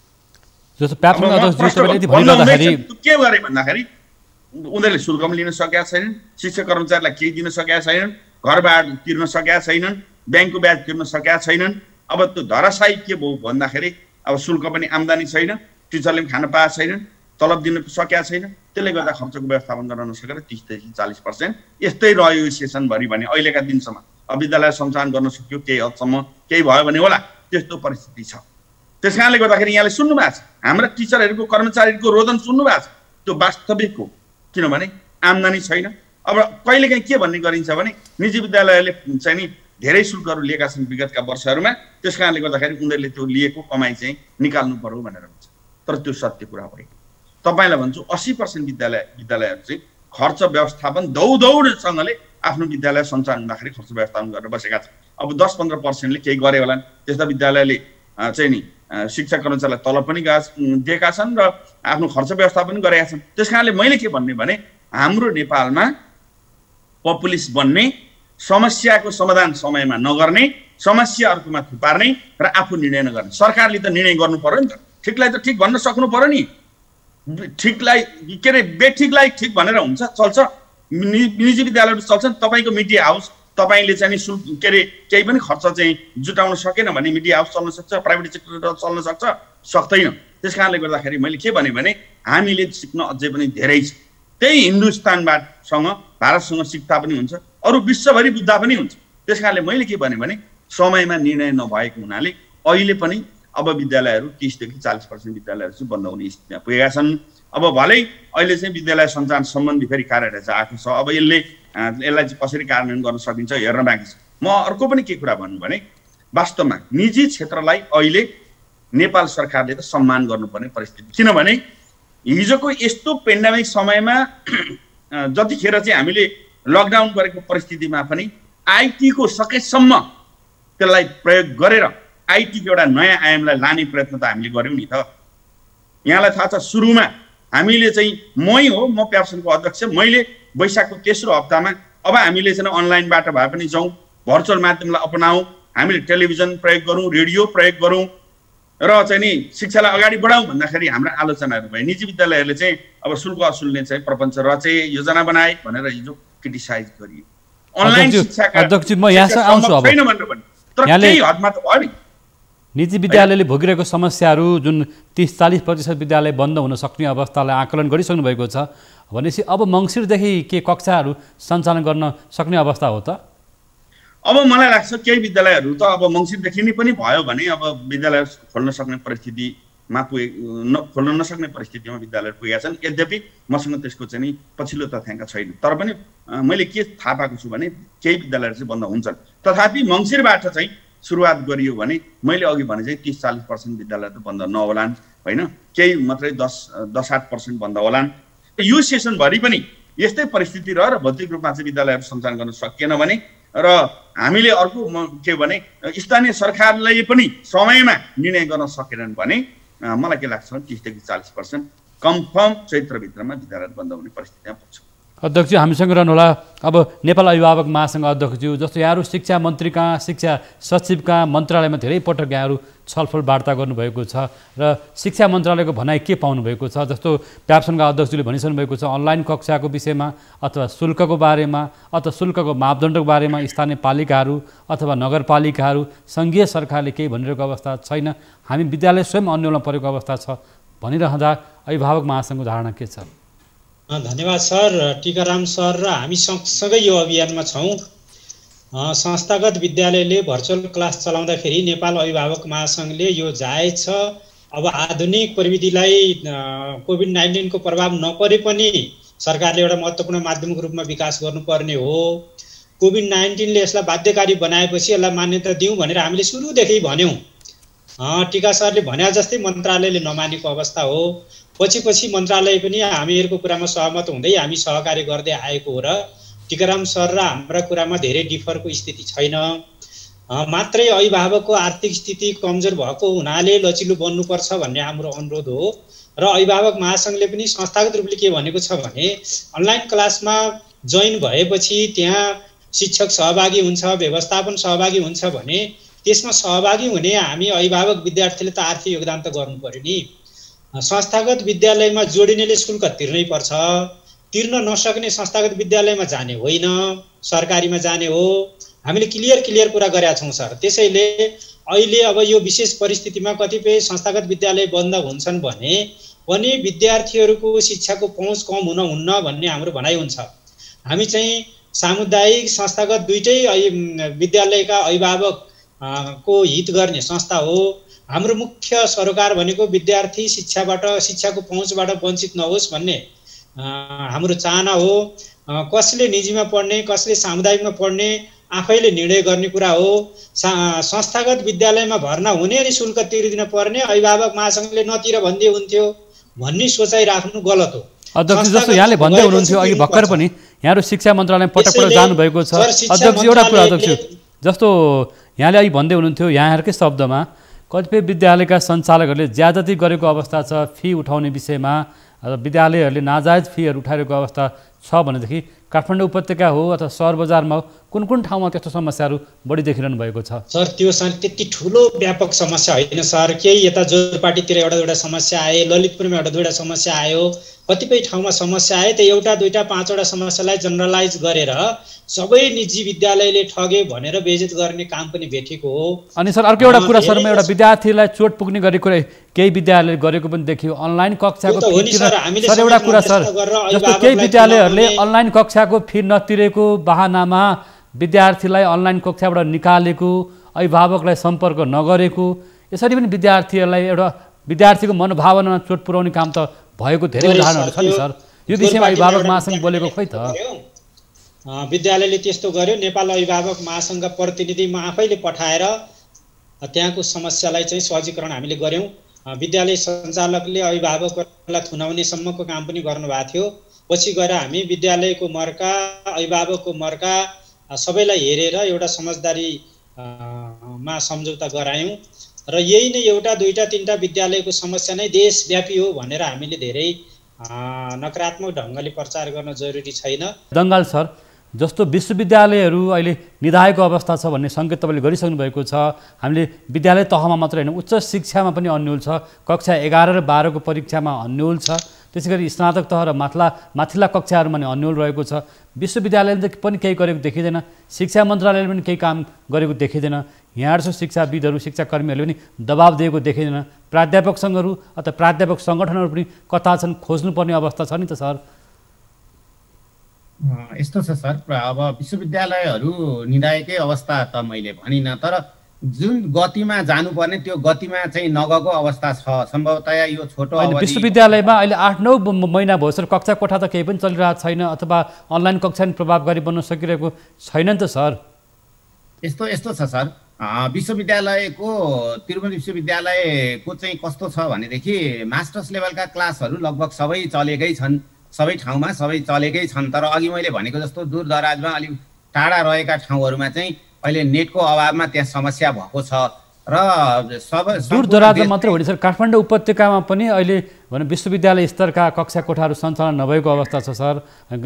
जस्तो प्याप्सन अध्यक्षज्यूले यति भनिरहँदाखेरि के गरे भन्दाखेरि उनीहरूले शुल्क पनि लिन सकेका छैनन्, शिक्षक कर्मचारीलाई केही दिन सकेका छैनन्, घरबार तिर्न सकेका छैनन्, ब्याङ्कको ब्याज तिर्न सकेका छैनन्। अब त्यो धराशायी के भयो भन्दाखेरि अब शुल्क पनि आम्दानी छैन, टिचरले पनि खान पाएको छैनन्, तलब दिन सकेका छैन, त्यसले गर्दा खर्चको व्यवस्थापन गर्न नसकेर तिसदेखि चालिस पर्सेन्ट यस्तै रह्यो सेसनभरि भने अहिलेका दिनसम्म। अब विद्यालय सञ्चालन गर्न सक्यो, केही हदसम्म केही भयो भने होला, त्यस्तो परिस्थिति छ। त्यस कारणले गर्दाखेरि यहाँले सुन्नु भएको छ, हाम्रा टिचरहरूको कर्मचारीहरूको रोदन सुन्नु भएको छ, त्यो वास्तविक हो। किनभने आम्दानी छैन। अब कहिलेकाहीँ के भन्ने गरिन्छ भने निजी विद्यालयले चाहिँ नि धेरै शुल्कहरू लिएका छन् विगतका वर्षहरूमा, त्यस कारणले गर्दाखेरि उनीहरूले त्यो लिएको कमाइ चाहिँ निकाल्नु पर्यो भनेर भन्छ, तर त्यो सत्य कुरा होइन। तपाईँलाई भन्छु अस्सी पर्सेन्ट विद्यालय विद्यालयहरू चाहिँ खर्च व्यवस्थापन दौडौडसँगले आफ्नो विद्यालय सञ्चालन हुँदाखेरि खर्च व्यवस्थापन गरेर बसेका छन्। अब दस पन्ध्र पर्सेन्टले केही गरे होलान्, त्यस्ता विद्यालयले चाहिँ नि शिक्षक कर्मचारीलाई तलब पनि दिएका छन् र आफ्नो खर्च व्यवस्थापन गरेका छन्। त्यस कारणले मैले के भन्ने भने हाम्रो नेपालमा पपुलिस्ट बन्ने, समस्याको समाधान समयमा नगर्ने, समस्या अर्कोमा थुपार्ने र आफू निर्णय नगर्ने। सरकारले त निर्णय गर्नु पर्यो नि त, ठिकलाई त ठिक भन्न सक्नु पर्यो नि, ठिकलाई के अरे बेठिकलाई ठिक भनेर हुन्छ, चल्छ। निजी विद्यालयहरू चल्छन्, तपाईँको मिडिया हाउस तपाईँले चाहिँ शुल्क के अरे केही पनि खर्च चाहिँ जुटाउन सकेन भने मिडिया हाउस चल्न सक्छ, प्राइभेट सेक्टर चल्न सक्छ, सक्दैन। त्यस कारणले गर्दाखेरि मैले के भने भने हामीले सिक्न अझै पनि धेरै छ। त्यही हिन्दुस्तानबाटसँग भारतसँग सिक्दा पनि हुन्छ, अरू विश्वभरि बुझ्दा पनि हुन्छ। त्यस कारणले मैले के भने भने समयमा निर्णय नभएको हुनाले अहिले पनि अब विद्यालयहरू तीसदेखि चालीस पर्सेन्ट विद्यालयहरू चाहिँ बन्द हुने स्थितिमा पुगेका छन्। अब भलै अहिले चाहिँ विद्यालय सञ्चालन सम्बन्धी फेरि कार्यहरू चाहिँ आएको छ। अब यसले यसलाई चाहिँ कसरी कार्यान्वयन गर्न सकिन्छ हेर्न बाँकी छ। म अर्को पनि के कुरा भन्नु भने वास्तवमा निजी क्षेत्रलाई अहिले नेपाल सरकारले त सम्मान गर्नुपर्ने परिस्थिति, किनभने हिजोको यस्तो पेन्डेमिक समयमा जतिखेर चाहिँ हामीले लकडाउन गरेको परिस्थितिमा पनि आइटीको सकेसम्म त्यसलाई प्रयोग गरेर आइटीको एउटा नयाँ आयामलाई लाने प्रयत्न त हामीले गऱ्यौँ नि त। यहाँलाई थाहा छ सुरुमा हामीले चाहिँ मै हो म प्याप्सनको अध्यक्ष, मैले वैशाखको तेस्रो हप्तामा अब हामीले चाहिँ अनलाइनबाट भए पनि जाउँ, भर्चुअल माध्यमलाई अपनाऊ, हामीले टेलिभिजन प्रयोग गरौँ, रेडियो प्रयोग गरौँ र चाहिँ नि शिक्षालाई अगाडि बढाउँ भन्दाखेरि हाम्रा आलोचनाहरू भए। निजी विद्यालयहरूले चाहिँ अब शुल्क असुल्ने चाहिँ प्रपञ्च रचे, योजना बनाए भनेर हिजो क्रिटिसाइज गरियो। अनलाइन शिक्षाका अध्यक्ष म यहाँसम्म आउँछु अब। छैन भनेर भने तर केही हदमा त भयो नि। निजी विद्यालयले भोगिरहेको समस्याहरू जुन तीस चालीस प्रतिशत विद्यालय बन्द हुन सक्ने अवस्थालाई आकलन गरिसक्नु भएको छ भनेपछि अब मङ्सिरदेखि के कक्षाहरू सञ्चालन गर्न सक्ने अवस्था हो त? अब मलाई लाग्छ केही विद्यालयहरू त अब मङ्सिरदेखि नै पनि भयो भने अब विद्यालय खोल्न सक्ने परिस्थितिमा पुगे न खोल्न नसक्ने परिस्थितिमा विद्यालय पुगेका छन्। यद्यपि मसँग त्यसको चाहिँ नि पछिल्लो तथ्याङ्क छैन, तर पनि मैले के थाहा पाएको छु भने केही विद्यालयहरू चाहिँ बन्द हुन्छन्। तथापि मङ्सिरबाट चाहिँ सुरुवात गरियो भने मैले अघि भने चाहिँ तीस चालीस पर्सेन्ट विद्यालय त बन्द नहोलान्, होइन केही मात्रै दस दस आठ पर्सेन्ट बन्द होलान्। यो सेसनभरि पनि यस्तै परिस्थिति रहेर भौतिक रूपमा चाहिँ विद्यालयहरू सञ्चालन गर्न सकिएन भने र हामीले अर्को के भने स्थानीय सरकारले पनि समयमा निर्णय गर्न सकेनन् भने मलाई के लाग्छ भने तीसदेखि चालीस पर्सेन्ट कन्फर्म चैत्रभित्रमा विद्यालय बन्द हुने परिस्थितिमा पुग्छ। अध्यक्ष हामीसँग रहनुहोला। अब नेपाल अभिभावक महासङ्घ अध्यक्षज्यू, जस्तो यहाँहरू शिक्षा मन्त्री कहाँ, शिक्षा सचिव कहाँ, मन्त्रालयमा धेरै पटक यहाँहरू छलफल वार्ता गर्नुभएको छ र शिक्षा मन्त्रालयको भनाइ के पाउनुभएको छ? जस्तो प्याप्सनका अध्यक्षले भनिसक्नु भएको छ अनलाइन कक्षाको विषयमा अथवा शुल्कको बारेमा अथवा शुल्कको मापदण्डको बारेमा स्थानीय पालिकाहरू अथवा नगरपालिकाहरू सङ्घीय सरकारले केही भनिरहेको अवस्था छैन, हामी विद्यालय स्वयं अन्यलमा परेको अवस्था छ भनिरहँदा अभिभावक महासङ्घको धारणा के छ? धन्यवाद सर। टीकाराम सर र हामी सँगसँगै यो अभियानमा छौँ। संस्थागत विद्यालयले भर्चुअल क्लास चलाउँदाखेरि नेपाल अभिभावक महासङ्घले यो जायज छ, अब आधुनिक प्रविधिलाई कोभिड नाइन्टिनको प्रभाव नपरे पनि सरकारले एउटा महत्त्वपूर्ण माध्यमको रूपमा विकास गर्नुपर्ने हो। कोभिड नाइन्टिनले यसलाई बाध्यकारी बनाएपछि यसलाई मान्यता दिउँ भनेर हामीले सुरुदेखि भन्यौँ। टीका सरले भने जस्तै मन्त्रालयले नमानेको अवस्था हो। पछि पछि मन्त्रालय पनि हामीहरूको कुरामा सहमत हुँदै हामी सहकार्य गर्दै आएको हो र टीकाराम सर र हाम्रा कुरामा धेरै डिफरको स्थिति छैन। मात्रै अभिभावकको आर्थिक स्थिति कमजोर भएको हुनाले लचिलो बन्नुपर्छ भन्ने हाम्रो अनुरोध हो र अभिभावक महासङ्घले पनि संस्थागत रूपले के भनेको छ भने अनलाइन क्लासमा जोइन भएपछि त्यहाँ शिक्षक सहभागी हुन्छ, व्यवस्थापन सहभागी हुन्छ भने त्यसमा सहभागी हुने हामी अभिभावक विद्यार्थीले त आर्थिक योगदान त गर्नु पर्यो नि। संस्थागत विद्यालयमा जोडिनेले शुल्क तिर्नै पर्छ, तिर्न नसक्ने संस्थागत विद्यालयमा जाने होइन, सरकारीमा जाने हो। हामीले क्लियर क्लियर कुरा गरेका छौँ सर। त्यसैले अहिले अब यो विशेष परिस्थितिमा कतिपय संस्थागत विद्यालय बन्द हुन्छन् भने पनि विद्यार्थीहरूको शिक्षाको पहुँच कम हुन हुन्न भन्ने हाम्रो भनाइ हुन्छ। हामी चाहिँ सामुदायिक संस्थागत दुईटै विद्यालयका अभिभावक को हित गर्ने संस्था हो। हाम्रो मुख्य सरोकार भनेको विद्यार्थी शिक्षाबाट शिक्षाको पहुँचबाट वञ्चित नहोस् भन्ने हाम्रो चाहना हो। कसले निजीमा पढ्ने कसले सामुदायिकमा पढ्ने आफैले निर्णय गर्ने कुरा हो। संस्थागत विद्यालयमा भर्ना हुने अनि शुल्क तिरिदिन पर्ने अभिभावक महासङ्घले नतिर भन्दै हुन्थ्यो भन्ने सोचाइ राख्नु गलत हो। अध्यक्ष जस्तो यहाँले भन्दै हुनुहुन्थ्यो अघि भर्खर पनि यहाँहरू शिक्षा मन्त्रालयमा पटक पटक जानुभएको छ। अध्यक्ष एउटा कुरा अध्यक्ष जस्तो यहाँले अघि भन्दै हुनुहुन्थ्यो यहाँहरूकै शब्दमा कतिपय विद्यालयका सञ्चालकहरूले ज्यादती गरेको अवस्था छ फी उठाउने विषयमा, विद्यालयहरूले नाजायज फीहरू उठाइरहेको अवस्था छ भनेदेखि काठमाडौँ उपत्यका हो अथवा सहर बजारमा कुन कुन ठाउँमा त्यस्तो समस्याहरू बढी देखिरहनु भएको छ? सर त्यो त्यति ठुलो व्यापक समस्या होइन सर। केही यता जोरपाटीतिर एउटा दुईवटा समस्या आए, ललितपुरमा एउटा दुईवटा समस्या आयो, कतिपय ठाउँमा समस्या आए। त एउटा दुईवटा पाँचवटा समस्यालाई जनरलाइज गरेर सबै निजी विद्यालयले ठगे भनेर बेइज्जत गर्ने काम पनि भेटेको हो। अनि सर अर्को एउटा कुरा सर, एउटा विद्यार्थीलाई चोट पुग्ने गरेको केही विद्यालयले गरेको पनि देखियो। अनलाइन कक्षाको फी सर एउटा कुरा सर, जस्तो केही विद्यालयहरूले अनलाइन कक्षाको फी नतिरेको बहानामा विद्यार्थीलाई अनलाइन कक्षाबाट निकालेको, अभिभावकलाई सम्पर्क नगरेको, यसरी पनि विद्यार्थीहरूलाई एउटा विद्यार्थीको मनोभावनामा चोट पुर्याउने काम त भएको धेरै उदाहरणहरू छ नि सर। यो विषयमा अभिभावक महासङ्घ बोलेको खोइ त। विद्यालयले त्यस्तो गर्यो। नेपाल अभिभावक महासङ्घका प्रतिनिधि म आफैले पठाएर त्यहाँको समस्यालाई चाहिँ सहजीकरण हामीले गऱ्यौँ। विद्यालय सञ्चालकले अभिभावकहरूलाई थुनाउनेसम्मको काम पनि गर्नुभएको थियो। पछि गएर हामी विद्यालयको मर्का, अभिभावकको मर्का सबैलाई हेरेर एउटा समझदारीमा सम्झौता गरायौँ र यही नै एउटा दुईटा तिनवटा विद्यालयको समस्या नै देशव्यापी हो भनेर हामीले धेरै नकारात्मक ढङ्गले प्रचार गर्न जरुरी छैन। दङ्गाल सर, जस्तो विश्वविद्यालयहरू अहिले निधाएको अवस्था छ भन्ने सङ्केत तपाईँले गरिसक्नु भएको छ। हामीले विद्यालय तहमा मात्र होइन, उच्च शिक्षामा पनि अन्यल छ। कक्षा एघार र बाह्रको परीक्षामा अन्यल छ। त्यसै गरी स्नातक तह र माथिल्ला माथिल्ला कक्षाहरूमा नि अन्यल रहेको छ। विश्वविद्यालयले पनि केही गरेको देखिँदैन, शिक्षा मन्त्रालयले पनि केही काम गरेको देखिँदैन। यहाँ जस्तो शिक्षाविदहरू, शिक्षाकर्मीहरूले पनि दबाब दिएको देखिँदैन। प्राध्यापक सङ्घहरू अथवा प्राध्यापक सङ्गठनहरू पनि कता छन्, खोज्नुपर्ने अवस्था छ नि त सर। यस्तो छ सर, अब विश्वविद्यालयहरू निधाएकै अवस्था त मैले भनिनँ, तर जुन गतिमा जानुपर्ने त्यो गतिमा चाहिँ नगएको अवस्था छ। सम्भवतया यो छोटो विश्वविद्यालयमा अहिले आठ नौ महिना भयो सर, कक्षा कोठा त केही पनि चलिरहेको छैन अथवा अनलाइन कक्षा पनि प्रभावकारी बन्न सकिरहेको छैन नि त सर। यस्तो यस्तो छ सर, विश्वविद्यालयको त्रिभुवन विश्वविद्यालयको चाहिँ कस्तो छ भनेदेखि मास्टर्स लेभलका क्लासहरू लगभग सबै चलेकै छन्, सबै ठाउँमा सबै चलेकै छन्। तर अघि मैले भनेको जस्तो दूर दराजमा अलिक टाढा रहेका ठाउँहरूमा चाहिँ अहिले नेटको अभावमा त्यहाँ समस्या भएको छ र सब दूर दराजमा मात्र होइन सर, काठमाडौँ उपत्यकामा पनि अहिले भने विश्वविद्यालय स्तरका कक्षा कोठाहरू सञ्चालन नभएको अवस्था छ सर।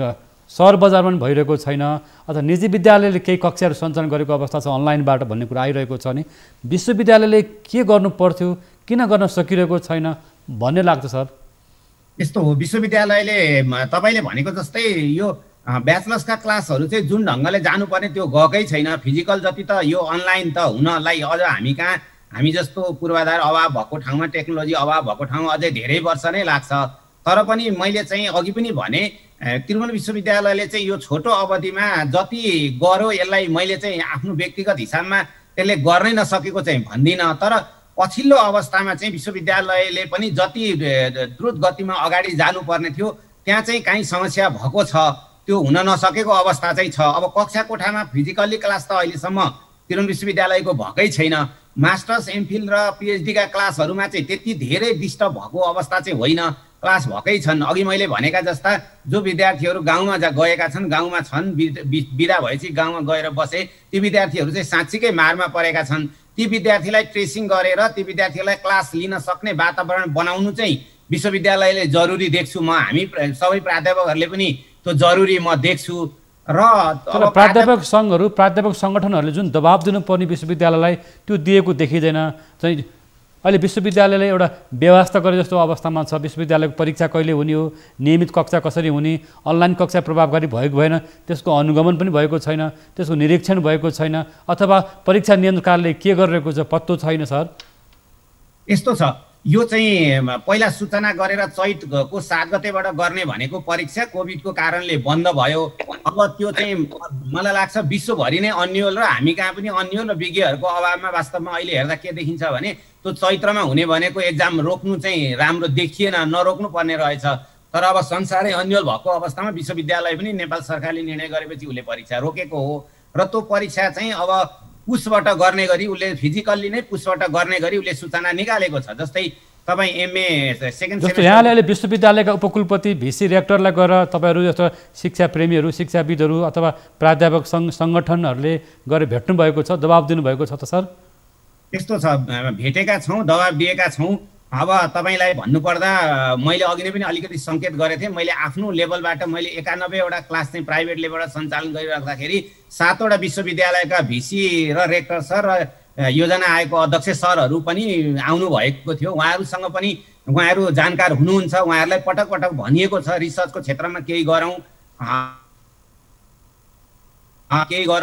सहर बजारमा पनि भइरहेको छैन अथवा निजी विद्यालयले केही कक्षाहरू सञ्चालन गरेको अवस्था छ अनलाइनबाट भन्ने कुरा आइरहेको छ नि। विश्वविद्यालयले के गर्नु पर्थ्यो, किन गर्न सकिरहेको छैन भन्ने लाग्छ सर। यस्तो हो, विश्वविद्यालयले तपाईँले भनेको जस्तै यो ब्याचलर्सका क्लासहरू चाहिँ जुन ढङ्गले जानुपर्ने त्यो गएकै छैन। फिजिकल जति त यो अनलाइन त हुनलाई अझ हामी कहाँ, हामी जस्तो पूर्वाधार अभाव भएको ठाउँमा, टेक्नोलोजी अभाव भएको ठाउँमा अझै धेरै वर्ष नै लाग्छ। तर पनि मैले चाहिँ अघि पनि भने त्रिभुवन विश्वविद्यालयले चाहिँ यो छोटो अवधिमा जति गर्यो यसलाई मैले चाहिँ आफ्नो व्यक्तिगत हिसाबमा त्यसले गर्नै नसकेको चाहिँ भन्दिनँ। तर पछिल्लो अवस्थामा चाहिँ विश्वविद्यालयले पनि जति द्रुत गतिमा अगाडि जानुपर्ने थियो त्यहाँ चाहिँ काहीँ समस्या भएको छ, त्यो हुन नसकेको अवस्था चाहिँ छ। अब कक्षा कोठामा फिजिकल्ली क्लास त अहिलेसम्म त्रिभुवन विश्वविद्यालयको भएकै छैन। मास्टर्स, एमफिल र पिएचडीका क्लासहरूमा चाहिँ त्यति धेरै डिस्टर्ब भएको अवस्था चाहिँ होइन, क्लास भएकै छन्। अघि मैले भनेका जस्ता जो विद्यार्थीहरू गाउँमा जा गएका छन्, गाउँमा छन्, बिदा भएपछि गाउँमा गएर बसे, ती विद्यार्थीहरू चाहिँ साँच्चीकै मारमा परेका छन्। ती विद्यार्थीलाई ट्रेसिङ गरेर ती विद्यार्थीलाई क्लास लिन सक्ने वातावरण बनाउनु चाहिँ विश्वविद्यालयले जरुरी देख्छु म। हामी सबै प्राध्यापकहरूले पनि त्यो जरुरी म देख्छु। र प्राध्यापक सङ्घहरू, प्राध्यापक सङ्गठनहरूले जुन दबाब दिनुपर्ने विश्वविद्यालयलाई त्यो दिएको देखिँदैन। चाहिँ अहिले विश्वविद्यालयले एउटा व्यवस्था गरे जस्तो अवस्थामा छ। विश्वविद्यालयको परीक्षा कहिले हुने हो, नियमित कक्षा कसरी हुने, अनलाइन कक्षा प्रभावकारी भएको भएन, त्यसको अनुगमन पनि भएको छैन, त्यसको निरीक्षण भएको छैन, अथवा परीक्षा नियन्त्रकारले के गरिरहेको छ पत्तो छैन सर। यस्तो छ, यो चाहिँ पहिला सूचना गरेर चैतको सात गतेबाट गर्ने भनेको परीक्षा कोभिडको कारणले बन्द भयो। अब त्यो चाहिँ मलाई लाग्छ विश्वभरि नै अन्यल र हामी कहाँ पनि अन्यल र विज्ञहरूको अभावमा वास्तवमा अहिले हेर्दा के देखिन्छ भने त्यो चैत्रमा हुने भनेको एक्जाम रोक्नु चाहिँ राम्रो देखिएन, नरोक्नु पर्ने रहेछ। तर अब संसारै अन्यल भएको अवस्थामा विश्वविद्यालय पनि नेपाल सरकारले निर्णय गरेपछि उसले परीक्षा रोकेको हो र त्यो परीक्षा चाहिँ अब पुसबाट गर्ने गरी उसले फिजिकल्ली नै पुसबाट गर्ने गरी उसले सूचना निकालेको छ। जस्तै तपाईँ एमए सेकेन्ड जस्तो यहाँले अहिले विश्वविद्यालयका उपकुलपति, भिसी रेक्टरलाई गएर तपाईँहरू जस्तो शिक्षा प्रेमीहरू, शिक्षाविदहरू अथवा प्राध्यापक सङ्घ सङ्गठनहरूले गएर भेट्नु भएको छ, दबाब दिनुभएको छ त सर? यस्तो छ, भेटेका छौँ, दबाब दिएका छौँ। अब तपाईँलाई भन्नुपर्दा मैले अघि नै पनि अलिकति सङ्केत गरेको थिएँ। मैले आफ्नो लेभलबाट मैले एकानब्बेवटा क्लास चाहिँ प्राइभेट लेभलबाट सञ्चालन गरिराख्दाखेरि सातवटा विश्वविद्यालयका भिसी र रेक्टर सर र योजना आएको अध्यक्ष सरहरू पनि आउनुभएको थियो। उहाँहरूसँग पनि उहाँहरू जानकार हुनुहुन्छ, उहाँहरूलाई पटक पटक भनिएको छ रिसर्चको क्षेत्रमा केही गरौँ, केही गरौँ,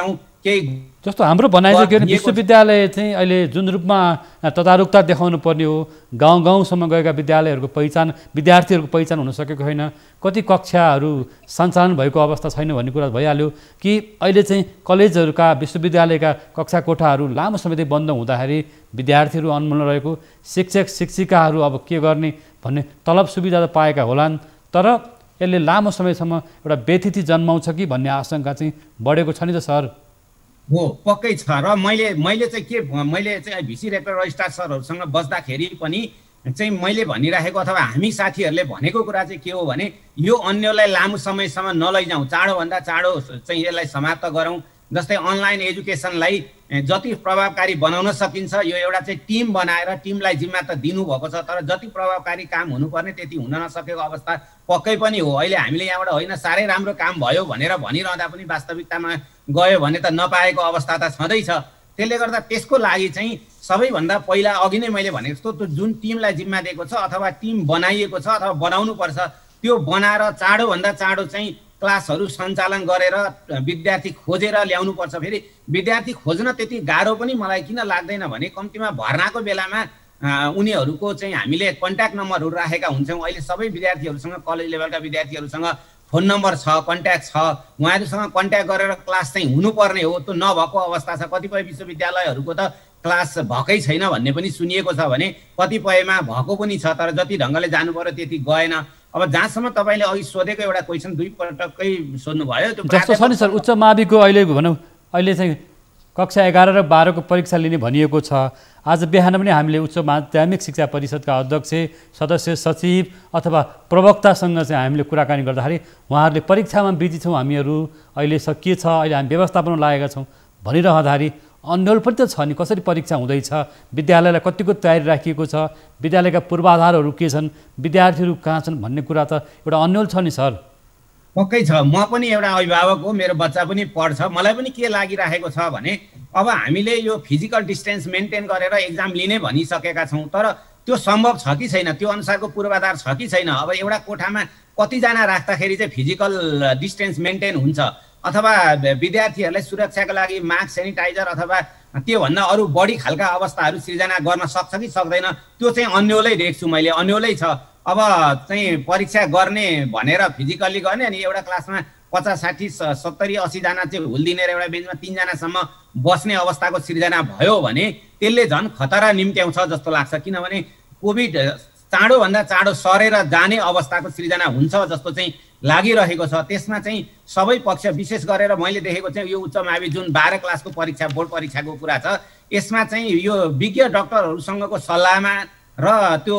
केही जस्तो हाम्रो भनाइ चाहिँ के भने विश्वविद्यालय चाहिँ अहिले जुन रूपमा तदारुकता देखाउनु पर्ने हो, गाउँ गाउँसम्म गएका विद्यालयहरूको पहिचान, विद्यार्थीहरूको पहिचान हुन सकेको छैन, कति कक्षाहरू सञ्चालन भएको अवस्था छैन भन्ने कुरा भइहाल्यो कि अहिले चाहिँ कलेजहरूका विश्वविद्यालयका कक्षा कोठाहरू लामो समयदेखि बन्द हुँदाखेरि विद्यार्थीहरू अनमोल रहेको, शिक्षक शिक्षिकाहरू अब के गर्ने भन्ने तलब सुविधा त पाएका होलान्, तर यसले लामो समयसम्म एउटा व्यथिति जन्माउँछ कि भन्ने आशंका चाहिँ बढेको छ नि त सर? हो, पक्कै छ। र मैले मैले चाहिँ के मैले चाहिँ भिसी रेक्टर रजिस्ट्रार सरहरूसँग बस्दाखेरि पनि चाहिँ मैले भनिराखेको अथवा हामी साथीहरूले भनेको कुरा चाहिँ के हो भने यो अन्यलाई लामो समयसम्म नलैजाउँ, चाँडोभन्दा चाँडो चाहिँ यसलाई समाप्त गरौँ। जस्तै अनलाइन एजुकेसनलाई जति प्रभावकारी बनाउन सकिन्छ यो एउटा चाहिँ टिम बनाएर टिमलाई जिम्मा त दिनुभएको छ, तर जति प्रभावकारी काम हुनुपर्ने त्यति हुन नसकेको अवस्था पक्कै पनि हो। अहिले हामीले यहाँबाट होइन साह्रै राम्रो काम भयो भनेर भनिरहँदा पनि वास्तविकतामा गयो भने त नपाएको अवस्था त छँदैछ। त्यसले गर्दा त्यसको लागि चाहिँ सबैभन्दा पहिला अघि नै मैले भनेको जस्तो त्यो जुन टिमलाई जिम्मा दिएको छ अथवा टिम बनाइएको छ अथवा बनाउनुपर्छ त्यो बनाएर चाँडोभन्दा चाँडो चाहिँ क्लासहरू सञ्चालन गरेर विद्यार्थी खोजेर ल्याउनुपर्छ। फेरि विद्यार्थी खोज्न त्यति गाह्रो पनि मलाई किन लाग्दैन भने कम्तीमा भर्नाको बेलामा उनीहरूको चाहिँ हामीले कन्ट्याक्ट नम्बरहरू राखेका हुन्छौँ। अहिले सबै विद्यार्थीहरूसँग कलेज लेभलका विद्यार्थीहरूसँग फोन नम्बर छ, कन्ट्याक्ट छ, उहाँहरूसँग कन्ट्याक्ट गरेर क्लास चाहिँ हुनुपर्ने हो, त्यो नभएको अवस्था छ। कतिपय विश्वविद्यालयहरूको त क्लास भएकै छैन भन्ने पनि सुनिएको छ भने कतिपयमा भएको पनि छ, तर जति ढङ्गले जानु पर्यो त्यति गएन। अब जहाँसम्म तपाईँले अघि सोधेको एउटा क्वेसन दुई पटकै सोध्नुभयो त्यो जस्तो छ नि सर, उच्च माविको अहिले भनौँ अहिले चाहिँ कक्षा एघार र बाह्रको परीक्षा लिने भनिएको छ। आज बिहान पनि हामीले उच्च माध्यमिक शिक्षा परिषदका अध्यक्ष, सदस्य, सचिव अथवा प्रवक्तासँग चाहिँ हामीले कुराकानी गर्दाखेरि उहाँहरूले परीक्षामा बिजी छौँ हामीहरू, अहिले के छ अहिले हामी व्यवस्थापन लागेका छौँ भनिरहँदाखेरि अन्यल पनि त छ नि, कसरी परीक्षा हुँदैछ, विद्यालयलाई कतिको तयारी राखिएको छ, विद्यालयका पूर्वाधारहरू के छन्, विद्यार्थीहरू कहाँ छन् भन्ने कुरा त एउटा अन्यल छ नि सर। पक्कै छ। म पनि एउटा अभिभावक हो, मेरो बच्चा पनि पढ्छ। मलाई पनि के लागिरहेको छ भने अब हामीले यो फिजिकल डिस्टेन्स मेन्टेन गरेर एक्जाम लिने भनिसकेका छौँ, तर त्यो सम्भव छ कि छैन, त्यो अनुसारको पूर्वाधार छ कि छैन। अब एउटा कोठामा कतिजना राख्दाखेरि चाहिँ फिजिकल डिस्टेन्स मेन्टेन हुन्छ अथवा विद्यार्थीहरूलाई सुरक्षाको लागि मास्क, सेनिटाइजर अथवा त्योभन्दा अरू बढी खालका अवस्थाहरू सृजना गर्न सक्छ कि सक्दैन, त्यो चाहिँ अन्यलै देख्छु मैले, अन्यलै छ। अब चाहिँ परीक्षा गर्ने भनेर फिजिकल्ली गर्ने अनि एउटा क्लासमा पचास साठी सत्तरी असीजना चाहिँ हुल्दिने र एउटा बेन्चमा तिनजनासम्म बस्ने अवस्थाको सृजना भयो भने त्यसले झन् खतरा निम्त्याउँछ जस्तो लाग्छ। किनभने कोभिड चाँडोभन्दा चाँडो सरेर जाने अवस्थाको सृजना हुन्छ जस्तो चाहिँ लागिरहेको छ। त्यसमा चाहिँ सबै पक्ष, विशेष गरेर मैले देखेको चाहिँ यो उच्च मावि जुन बाह्र क्लासको परीक्षा बोर्ड परीक्षाको कुरा छ, यसमा चाहिँ यो विज्ञ डाक्टरहरूसँगको सल्लाहमा र त्यो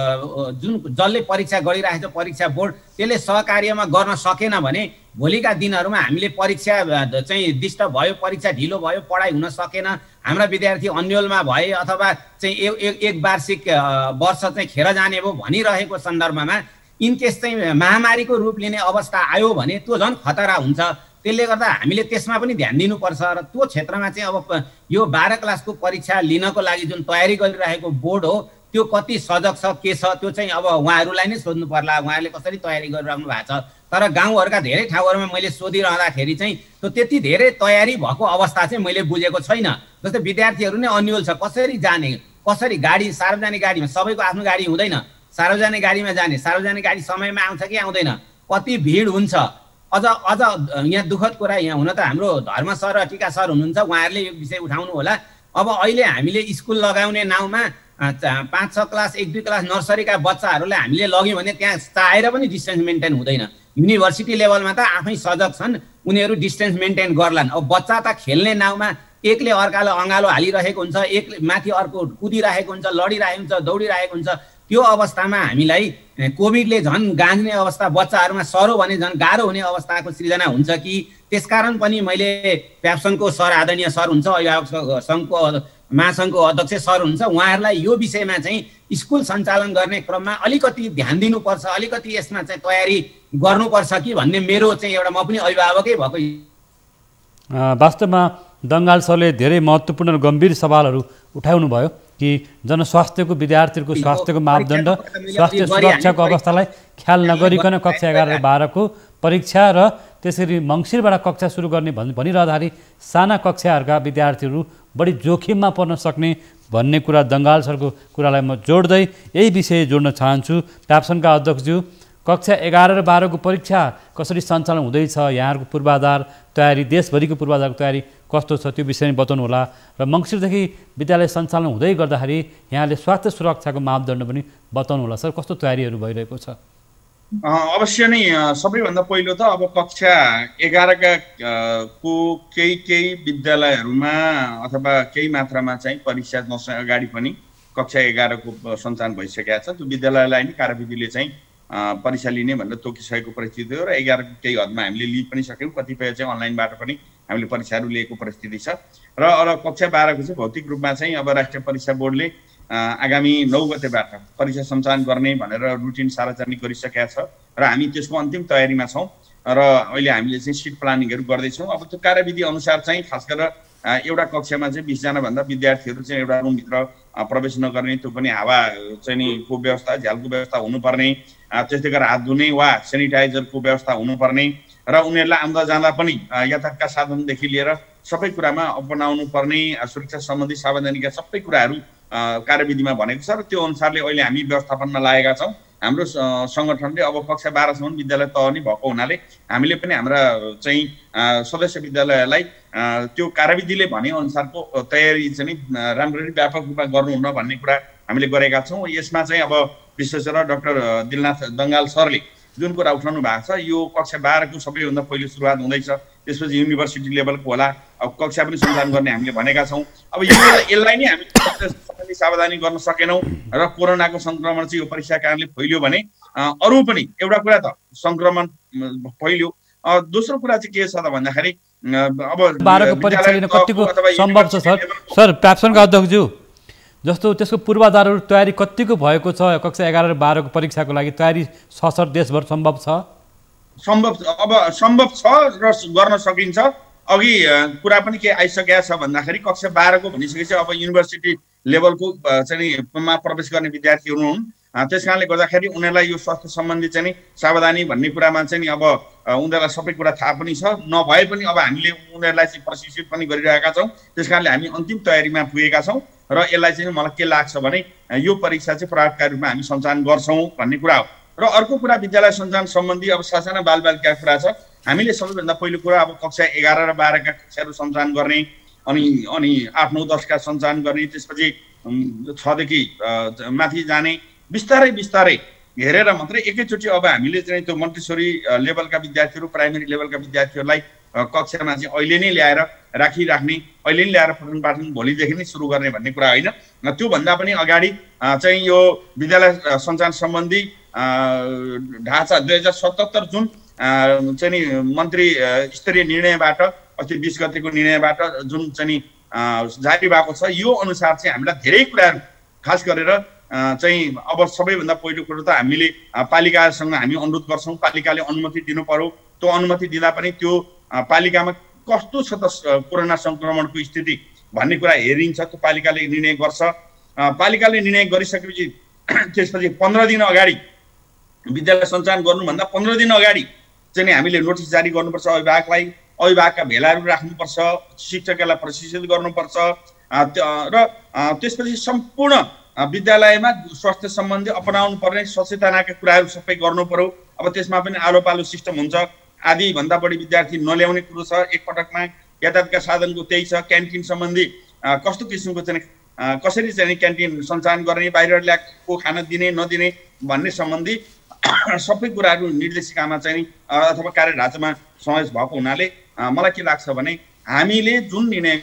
जुन जसले परीक्षा गरिरहेको छ परीक्षा बोर्ड त्यसले सहकार्यमा गर्न सकेन भने भोलिका दिनहरूमा हामीले परीक्षा चाहिँ डिस्टर्ब भयो, परीक्षा ढिलो भयो, पढाइ हुन सकेन, हाम्रा विद्यार्थी अन्यलमा भए अथवा चाहिँ एक एक वार्षिक वर्ष चाहिँ खेर जाने भयो भनिरहेको सन्दर्भमा इनकेस चाहिँ महामारीको रूप लिने अवस्था आयो भने त्यो झन् खतरा हुन्छ। त्यसले गर्दा हामीले त्यसमा पनि ध्यान दिनुपर्छ र त्यो क्षेत्रमा चाहिँ अब यो बाह्र क्लासको परीक्षा लिनको लागि जुन तयारी गरिरहेको बोर्ड हो त्यो कति सजग छ के छ त्यो चाहिँ अब उहाँहरूलाई नै सोध्नु पर्ला, उहाँहरूले कसरी तयारी गरिरहनु भएको छ। तर गाउँहरूका धेरै ठाउँहरूमा मैले सोधिरहँदाखेरि चाहिँ त्यो त्यति धेरै तयारी भएको अवस्था चाहिँ मैले बुझेको छैन। जस्तै विद्यार्थीहरू नै अन्यल छ, कसरी जाने, कसरी गाडी, सार्वजनिक गाडीमा सबैको आफ्नो गाडी हुँदैन, सार्वजनिक गाडीमा जाने, सार्वजनिक गाडी समयमा आउँछ कि आउँदैन, कति भिड हुन्छ। अझ अझ यहाँ दुःखद कुरा यहाँ हुन त हाम्रो धर्म सर र टिका सर हुनुहुन्छ, उहाँहरूले यो विषय उठाउनु होला। अब अहिले हामीले स्कुल लगाउने नाउँमा पाँच छ क्लास एक दुई क्लास नर्सरीका बच्चाहरूलाई हामीले लग्यौँ भने त्यहाँ चाहेर पनि डिस्टेन्स मेन्टेन हुँदैन। युनिभर्सिटी लेभलमा त आफै सजग छन्, उनीहरू डिस्टेन्स मेन्टेन गर्लान्। अब बच्चा त खेल्ने नाउँमा एकले अर्काले अँगालो हालिरहेको हुन्छ, एक माथि अर्को कुदिरहेको हुन्छ, लडिरहेको हुन्छ, दौडिरहेको हुन्छ। त्यो अवस्थामा हामीलाई कोभिडले झन् गाँज्ने अवस्था बच्चाहरूमा सरो भने झन् गाह्रो हुने अवस्थाको सृजना हुन्छ कि त्यसकारण पनि मैले प्याप्सनको सर, आदरणीय सर हुन्छ, अभिभावक सङ्घको महासङ्घको अध्यक्ष सर हुन्छ, उहाँहरूलाई यो विषयमा चाहिँ स्कुल सञ्चालन गर्ने क्रममा अलिकति ध्यान दिनुपर्छ, अलिकति यसमा चाहिँ तयारी गर्नुपर्छ कि भन्ने मेरो चाहिँ एउटा, म पनि अभिभावकै भएको। वास्तवमा दङ्गाल सरले धेरै महत्त्वपूर्ण गम्भीर सवालहरू उठाउनु भयो कि जनस्वास्थ्यको, विद्यार्थीहरूको स्वास्थ्यको मापदण्ड, स्वास्थ्य सुरक्षाको अवस्थालाई ख्याल नगरिकन कक्षा एघार र बाह्रको परीक्षा र त्यसरी मङ्सिरबाट कक्षा सुरु गर्ने भन् भनिरहँदाखेरि साना कक्षाहरूका विद्यार्थीहरू बढी जोखिममा पर्न सक्ने भन्ने कुरा दङ्गाल सरको कुरालाई म जोड्दै यही विषय जोड्न चाहन्छु। प्याप्सनका अध्यक्षज्यू, कक्षा एघार र बाह्रको परीक्षा कसरी सञ्चालन हुँदैछ, यहाँहरूको पूर्वाधार तयारी, देशभरिको पूर्वाधारको तयारी कस्तो छ त्यो विषयमा बताउनु होला। र मङ्सिरदेखि विद्यालय सञ्चालन हुँदै गर्दाखेरि यहाँले स्वास्थ्य सुरक्षाको मापदण्ड पनि बताउनु होला सर, कस्तो तयारीहरू भइरहेको छ? अवश्य नै सबैभन्दा पहिलो त अब कक्षा एघारका को केही केही विद्यालयहरूमा अथवा केही मात्रामा चाहिँ परीक्षा नस अगाडि पनि कक्षा एघारको सञ्चालन भइसकेको छ। त्यो विद्यालयलाई नै कार्यविधिले चाहिँ परीक्षा लिने भनेर तोकिसकेको परिस्थिति हो र एघारको केही हदमा हामीले लिइ पनि सक्यौँ, कतिपय चाहिँ अनलाइनबाट पनि हामीले परीक्षाहरू लिएको परिस्थिति छ। र अब कक्षा बाह्रको चाहिँ भौतिक रूपमा चाहिँ अब राष्ट्रिय परीक्षा बोर्डले आगामी नौ गतेबाट परीक्षा सञ्चालन गर्ने भनेर रुटिन सार्वजनिक गरिसकेका छ र हामी त्यसको अन्तिम तयारीमा छौँ र अहिले हामीले चाहिँ सिट प्लानिङहरू गर्दैछौँ। अब त्यो कार्यविधि अनुसार चाहिँ खास गरेर एउटा कक्षामा चाहिँ बिसजना भन्दा विद्यार्थीहरू चाहिँ एउटा रुमभित्र प्रवेश नगर्ने, त्यो पनि हावा चाहिँ नि को व्यवस्था, झ्यालको व्यवस्था हुनुपर्ने, त्यस्तै गरेर हात धुने वा सेनिटाइजरको व्यवस्था हुनुपर्ने र उनीहरूलाई आउँदा जाँदा पनि यातायातका साधनदेखि लिएर सबै कुरामा अपनाउनु पर्ने सुरक्षा सम्बन्धी सावधानीका सबै कुराहरू कार्यविधिमा भनेको छ र त्यो अनुसारले अहिले हामी व्यवस्थापनमा लागेका छौँ। हाम्रो सङ्गठनले अब कक्षा बाह्रसम्म विद्यालय तह नै भएको हुनाले हामीले पनि हाम्रा चाहिँ सदस्य विद्यालयलाई त्यो कार्यविधिले भने अनुसारको तयारी चाहिँ राम्ररी व्यापक रूपमा गर्नुहुन्न भन्ने कुरा हामीले गरेका छौँ। यसमा चाहिँ अब विशेष गरेर डाक्टर दिलनाथ दङ्गाल सरले जुन कुरा उठाउनु भएको छ, यो कक्षा बाह्रको सबैभन्दा पहिलो सुरुवात हुँदैछ, त्यसपछि युनिभर्सिटी लेभलको होला, अब कक्षा पनि सञ्चालन गर्ने हामीले भनेका छौँ। अब यो यसलाई नै हामीले सावधानी गर्न सकेनौँ र कोरोनाको सङ्क्रमण चाहिँ यो परीक्षा कारणले फैलियो भने अरू पनि एउटा कुरा त सङ्क्रमण फैलियो, दोस्रो कुरा चाहिँ के छ त भन्दाखेरि अब बाह्रको परीक्षा लिन कतिको सम्भव छ सर? सर प्याप्सनका अध्यक्षज्यू, जस्तो त्यसको पूर्वाधारहरू तयारी कतिको भएको छ? कक्षा एघार र बाह्रको परीक्षाको लागि तयारी छ सर, देशभर सम्भव छ? सम्भव अब सम्भव छ र गर्न सकिन्छ। अघि कुरा पनि के आइसकेको छ भन्दाखेरि कक्षा बाह्रको भनिसकेपछि अब युनिभर्सिटी लेभलको चाहिँ मा प्रवेश गर्ने विद्यार्थीहरू हुन्, त्यस कारणले गर्दाखेरि उनीहरूलाई यो स्वास्थ्य सम्बन्धी चाहिँ सावधानी भन्ने कुरामा चाहिँ अब उनीहरूलाई सबै कुरा थाहा पनि छ, नभए पनि अब हामीले उनीहरूलाई चाहिँ प्रशिक्षित पनि गरिरहेका छौँ। त्यस कारणले हामी अन्तिम तयारीमा पुगेका छौँ र यसलाई चाहिँ मलाई के लाग्छ भने यो परीक्षा चाहिँ प्रभावकारी रूपमा हामी सञ्चालन गर्छौँ भन्ने कुरा हो। र अर्को कुरा विद्यालय सञ्चालन सम्बन्धी अब सासाना बालबालिकाको कुरा छ। हामीले सबैभन्दा पहिलो कुरा अब कक्षा एघार र बाह्रका कक्षाहरू सञ्चालन गर्ने, अनि अनि आठ नौ दसका सञ्चालन गर्ने, त्यसपछि छदेखि माथि जाने, बिस्तारै बिस्तारै हेरेर मात्रै एकैचोटि अब हामीले चाहिँ त्यो मन्टेसरी लेभलका विद्यार्थीहरू, प्राइमेरी लेभलका विद्यार्थीहरूलाई कक्षामा चाहिँ अहिले नै ल्याएर राखिराख्ने, अहिले नै ल्याएर पठन पाठन भोलिदेखि नै सुरु गर्ने भन्ने कुरा होइन। त्योभन्दा पनि अगाडि चाहिँ यो विद्यालय सञ्चालन सम्बन्धी ढाँचा दुई हजार सतहत्तर जुन चाहिँ मन्त्री स्तरीय निर्णयबाट अस्ति बिस गतेको निर्णयबाट जुन चाहिँ जारी भएको छ, यो अनुसार चाहिँ हामीलाई धेरै कुराहरू खास गरेर चाहिँ अब सबैभन्दा पहिलो कुरो त हामीले पालिकासँग हामी अनुरोध गर्छौँ, पालिकाले अनुमति दिनु पर्यो। त्यो अनुमति दिँदा पनि त्यो पालिकामा कस्तो छ त कोरोना सङ्क्रमणको स्थिति भन्ने कुरा हेरिन्छ, त्यो पालिकाले निर्णय गर्छ। पालिकाले निर्णय गरिसकेपछि त्यसपछि पन्ध्र दिन अगाडि विद्यालय सञ्चालन गर्नुभन्दा पन्ध्र दिन अगाडि चाहिँ हामीले नोटिस जारी गर्नुपर्छ अभिभावकलाई, अभिभावकका भेलाहरू राख्नुपर्छ, शिक्षकलाई प्रशिक्षित गर्नुपर्छ र त्यसपछि सम्पूर्ण विद्यालयमा स्वास्थ्य सम्बन्धी अपनाउनु पर्ने सचेतनाका कुराहरू सबै गर्नु पर्यो। अब त्यसमा पनि आलो पालो सिस्टम हुन्छ, आधी भन्दा बढी विद्यार्थी नल्याउने कुरो छ एकपटकमा, यातायातका साधनको त्यही छ, क्यान्टिन सम्बन्धी कस्तो किसिमको चाहिँ कसरी चाहिँ क्यान्टिन सञ्चालन गर्ने, बाहिर ल्याएको खाना दिने नदिने भन्ने सम्बन्धी सबै कुराहरू निर्देशिकामा चाहिँ अथवा कार्य ढाँचामा समावेश भएको हुनाले मलाई के लाग्छ भने हामीले जुन निर्णय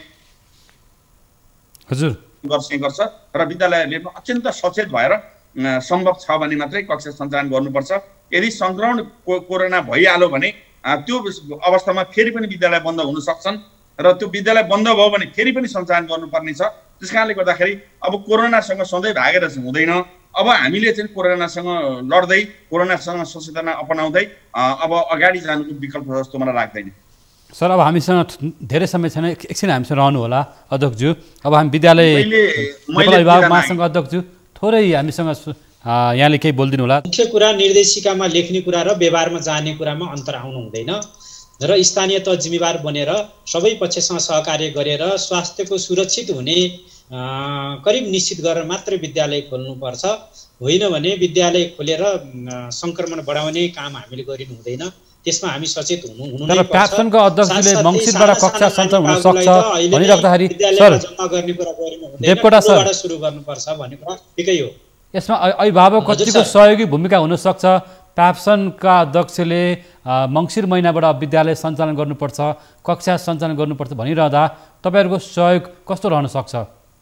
हजुर गर्छ गर्छ र विद्यालयले अत्यन्त सचेत भएर सम्भव छ भने मात्रै कक्षा सञ्चालन गर्नुपर्छ। यदि सङ्क्रमण कोरोना भइहाल्यो भने त्यो अवस्थामा फेरि पनि विद्यालय बन्द हुन सक्छन् र त्यो विद्यालय बन्द भयो भने फेरि पनि सञ्चालन गर्नुपर्ने छ। त्यस कारणले गर्दाखेरि अब कोरोनासँग सधैँ भागेर चाहिँ हुँदैन। अब हामीले चाहिँ कोरोनासँग लड्दै, कोरोनासँग सचेतना अपनाउँदै अब अगाडि जानुको विकल्प जस्तो मलाई लाग्दैन। सर अब हामीसँग धेरै समय छैन, एकछिन हामीसँग रहनु होला अध्यक्षज्यू। अब हामी विद्यालय अभिभावक महासङ्घ अध्यक्षज्यू थोरै हामीसँग यहाँले केही बोलिदिनु होला। मुख्य कुरा निर्देशिकामा लेख्ने कुरा र व्यवहारमा जाने कुरामा अन्तर आउनु हुँदैन र स्थानीय तह जिम्मेवार बनेर सबै पक्षसँग सहकार्य गरेर स्वास्थ्यको सुरक्षित हुने करिब निश्चित गरेर मात्रै विद्यालय खोल्नुपर्छ। होइन भने विद्यालय खोलेर सङ्क्रमण बढाउने काम हामीले गरिनु हुँदैन। त्यसमा हामी सचेत हुनु हुनु नै पर्छ। प्याप्सनको अध्यक्षले मङ्सिरबाट कक्षा सञ्चालन हुन सक्छ भनिराख्दाखेरि सर जम्मा गर्ने कुरा गरिनु हुँदैन, देवकोटा सर सुरु गर्नुपर्छ भन्ने कुरा ठिकै हो। यसमा अभिभावक कतिको सहयोगी भूमिका हुनसक्छ। प्याप्सनका अध्यक्षले मङ्सिर महिनाबाट विद्यालय सञ्चालन गर्नुपर्छ, कक्षा सञ्चालन गर्नुपर्छ भनिरहँदा तपाईँहरूको सहयोग कस्तो रहन सक्छ?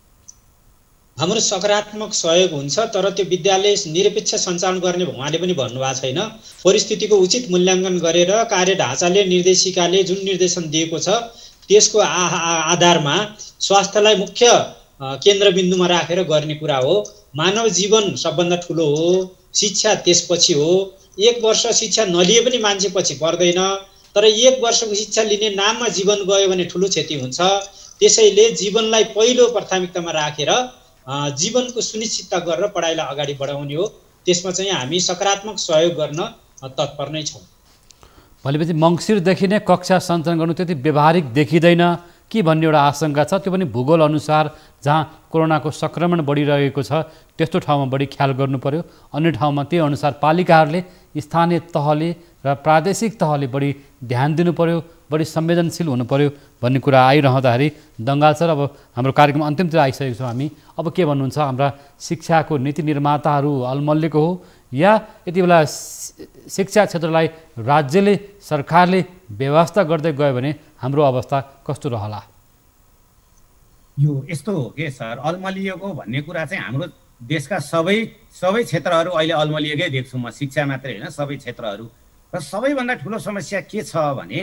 हाम्रो सकारात्मक सहयोग हुन्छ, तर त्यो विद्यालय निरपेक्ष सञ्चालन गर्ने उहाँले पनि भन्नुभएको छैन। परिस्थितिको उचित मूल्याङ्कन गरेर कार्य ढाँचाले निर्देशिकाले जुन निर्देशन दिएको छ त्यसको आधारमा स्वास्थ्यलाई मुख्य केन्द्रबिन्दुमा राखेर गर्ने कुरा हो। मानव जीवन सबभन्दा ठुलो हो, शिक्षा त्यसपछि हो। एक वर्ष शिक्षा नलिए पनि मान्छे पछि पर्दैन, तर एक वर्षको शिक्षा लिने नाममा जीवन गयो भने ठुलो क्षति हुन्छ। त्यसैले जीवनलाई पहिलो प्राथमिकतामा राखेर जीवनको सुनिश्चितता गरेर पढाइलाई अगाडि बढाउने हो। त्यसमा चाहिँ हामी सकारात्मक सहयोग गर्न तत्पर नै छौँ। भनेपछि मङ्सिरदेखि नै कक्षा सञ्चालन गर्नु त्यति व्यवहारिक देखिँदैन कि भन्ने एउटा आशंका छ। त्यो पनि भूगोल अनुसार जहाँ कोरोनाको सङ्क्रमण बढिरहेको छ त्यस्तो ठाउँमा बढी ख्याल गर्नु पर्यो। अन्य ठाउँमा त्यही अनुसार पालिकाहरूले, स्थानीय तहले र प्रादेशिक तहले बढी ध्यान दिनु पर्यो, बढी संवेदनशील हुनु पर्यो भन्ने कुरा आइरहँदाखेरि दङ्गाल सर, अब हाम्रो कार्यक्रम अन्तिमतिर आइसकेको छौँ हामी। अब के भन्नुहुन्छ? हाम्रा शिक्षाको नीति निर्माताहरू अलमल्लेको हो या यति बेला शिक्षा क्षेत्रलाई राज्यले, सरकारले व्यवस्था गर्दै गयो भने हाम्रो अवस्था कस्तो रहला? यो यस्तो हो के सर, अलमलिएको भन्ने कुरा चाहिँ हाम्रो देशका सबै सबै क्षेत्रहरू अहिले अलमलिएकै देख्छु म। शिक्षा मात्रै होइन, सबै क्षेत्रहरू। र सबैभन्दा ठुलो समस्या के छ भने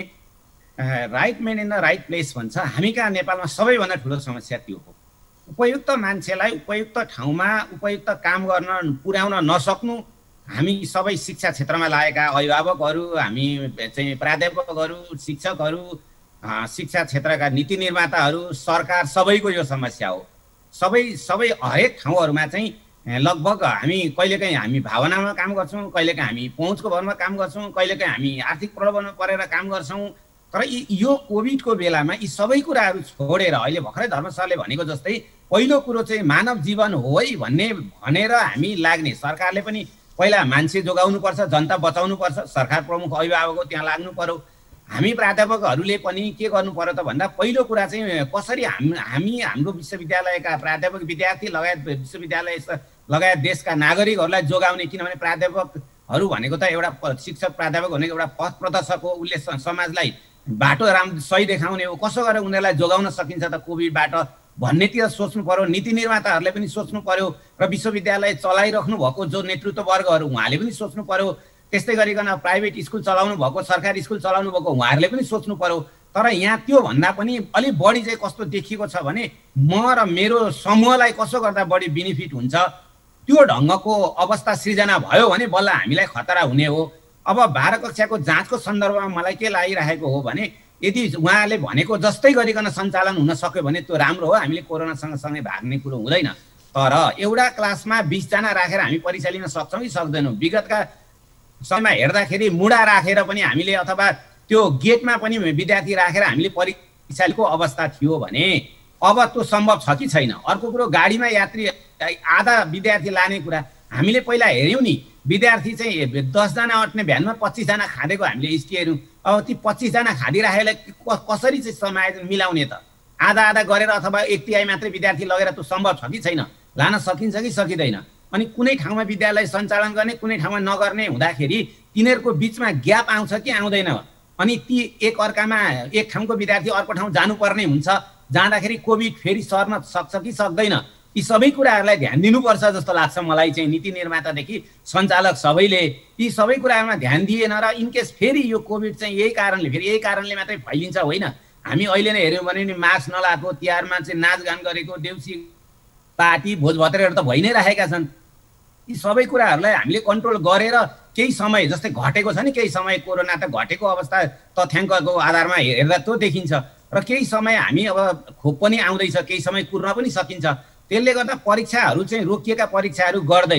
right man in the right place भन्छ। हामी कहाँ नेपालमा सबैभन्दा ठुलो समस्या त्यो हो। उपयुक्त मान्छेलाई उपयुक्त ठाउँमा उपयुक्त काम गर्न पुर्याउन नसक्नु। हामी सबै शिक्षा क्षेत्रमा लागेका अभिभावकहरू, हामी चाहिँ प्राध्यापकहरू, शिक्षकहरू, शिक्षा क्षेत्रका नीति निर्माताहरू, सरकार, सबैको यो समस्या हो। सबै सबै हरेक ठाउँहरूमा चाहिँ लगभग हामी कहिलेकाहीँ हामी भावनामा काम गर्छौँ, कहिलेकाहीँ हामी पहुँचको भरमा काम गर्छौँ, कहिलेकाहीँ हामी आर्थिक प्रलोभनमा परेर काम गर्छौँ। तर यो कोभिडको बेलामा यी सबै कुराहरू छोडेर अहिले भर्खरै धर्म सरले भनेको जस्तै पहिलो कुरो चाहिँ मानव जीवन हो है भन्ने भनेर हामी लाग्ने। सरकारले पनि पहिला मान्छे जोगाउनुपर्छ, जनता बचाउनुपर्छ, सरकार प्रमुख अभिभावक त्यहाँ लाग्नु पर्यो। हामी प्राध्यापकहरूले पनि के गर्नु पर्यो त भन्दा पहिलो कुरा चाहिँ कसरी हाम हामी हाम्रो विश्वविद्यालयका प्राध्यापक, विद्यार्थी लगायत विश्वविद्यालय लगायत देशका नागरिकहरूलाई जोगाउने। किनभने प्राध्यापकहरू भनेको त एउटा शिक्षक प्राध्यापक भनेको एउटा पथ प्रदर्शक हो। उसले समाजलाई बाटो राम्रो सही देखाउने हो। कसो गरेर उनीहरूलाई जोगाउन सकिन्छ त कोभिडबाट भन्नेतिर सोच्नु पर्यो। नीति निर्माताहरूले पनि सोच्नु पर्यो र विश्वविद्यालय चलाइराख्नु भएको जो नेतृत्व वर्गहरू उहाँले पनि सोच्नु पर्यो। त्यस्तै गरिकन प्राइभेट स्कुल चलाउनु भएको, सरकारी स्कुल चलाउनु भएको उहाँहरूले पनि सोच्नु पर्यो। तर यहाँ त्यो भन्दा पनि अलिक बढी चाहिँ कस्तो देखिएको छ भने म र मेरो समूहलाई कसो गर्दा बढी बेनिफिट हुन्छ त्यो ढङ्गको अवस्था सृजना भयो भने बल्ल हामीलाई खतरा हुने हो। अब बाह्र कक्षाको जाँचको सन्दर्भमा मलाई के लागिरहेको हो भने यदि उहाँले भनेको जस्तै गरिकन सञ्चालन हुन सक्यो भने त्यो राम्रो हो। हामीले कोरोना सँगसँगै भाग्ने कुरो हुँदैन। तर एउटा क्लासमा बिसजना राखेर हामी परीक्षा लिन सक्छौँ कि सक्दैनौँ? विगतका समयमा हेर्दाखेरि मुडा राखेर पनि हामीले अथवा त्यो गेटमा पनि विद्यार्थी राखेर हामीले परीक्षाको अवस्था थियो भने अब त्यो सम्भव छ कि छैन? अर्को कुरो, गाडीमा यात्री आधा विद्यार्थी लाने कुरा हामीले पहिला हेऱ्यौँ नि। विद्यार्थी चाहिँ दसजना अट्ने भ्यानमा पच्चिसजना खाँदेको हामीले स्थितिहरू। अब ती पच्चिसजना खाँदिराखेलाई कसरी चाहिँ समायोजन मिलाउने त? आधा आधा गरेर अथवा एक तिहाई मात्रै विद्यार्थी लगेर त्यो सम्भव छ कि छैन? लान सकिन्छ कि सकिँदैन? अनि कुनै ठाउँमा विद्यालय सञ्चालन गर्ने, कुनै ठाउँमा नगर्ने हुँदाखेरि तिनीहरूको बिचमा ग्याप आउँछ कि आउँदैन? अनि ती एक अर्कामा एक ठाउँको विद्यार्थी अर्को ठाउँ जानुपर्ने हुन्छ। जाँदाखेरि कोभिड फेरि सर्न सक्छ कि सक्दैन? यी सबै कुराहरूलाई ध्यान दिनुपर्छ जस्तो लाग्छ मलाई चाहिँ। नीति निर्मातादेखि सञ्चालक सबैले यी सबै कुराहरूमा ध्यान दिएन र इनकेस फेरि यो कोभिड चाहिँ यही कारणले फेरि यही कारणले मात्रै फैलिन्छ होइन। हामी अहिले नै हेऱ्यौँ भने नि मास्क नलाएको, तिहारमा चाहिँ नाचगान गरेको, देउसी पार्टी भोजभत्रेहरू त भइ नै राखेका छन्। यी सबै कुराहरूलाई हामीले कन्ट्रोल गरेर केही समय जस्तै घटेको छ नि, केही समय कोरोना त घटेको अवस्था तथ्याङ्कको आधारमा हेर्दा त्यो देखिन्छ। र केही समय हामी अब खोप पनि आउँदैछ, केही समय कुर्न पनि सकिन्छ। त्यसले गर्दा परीक्षाहरू चाहिँ रोकिएका परीक्षाहरू गर्दै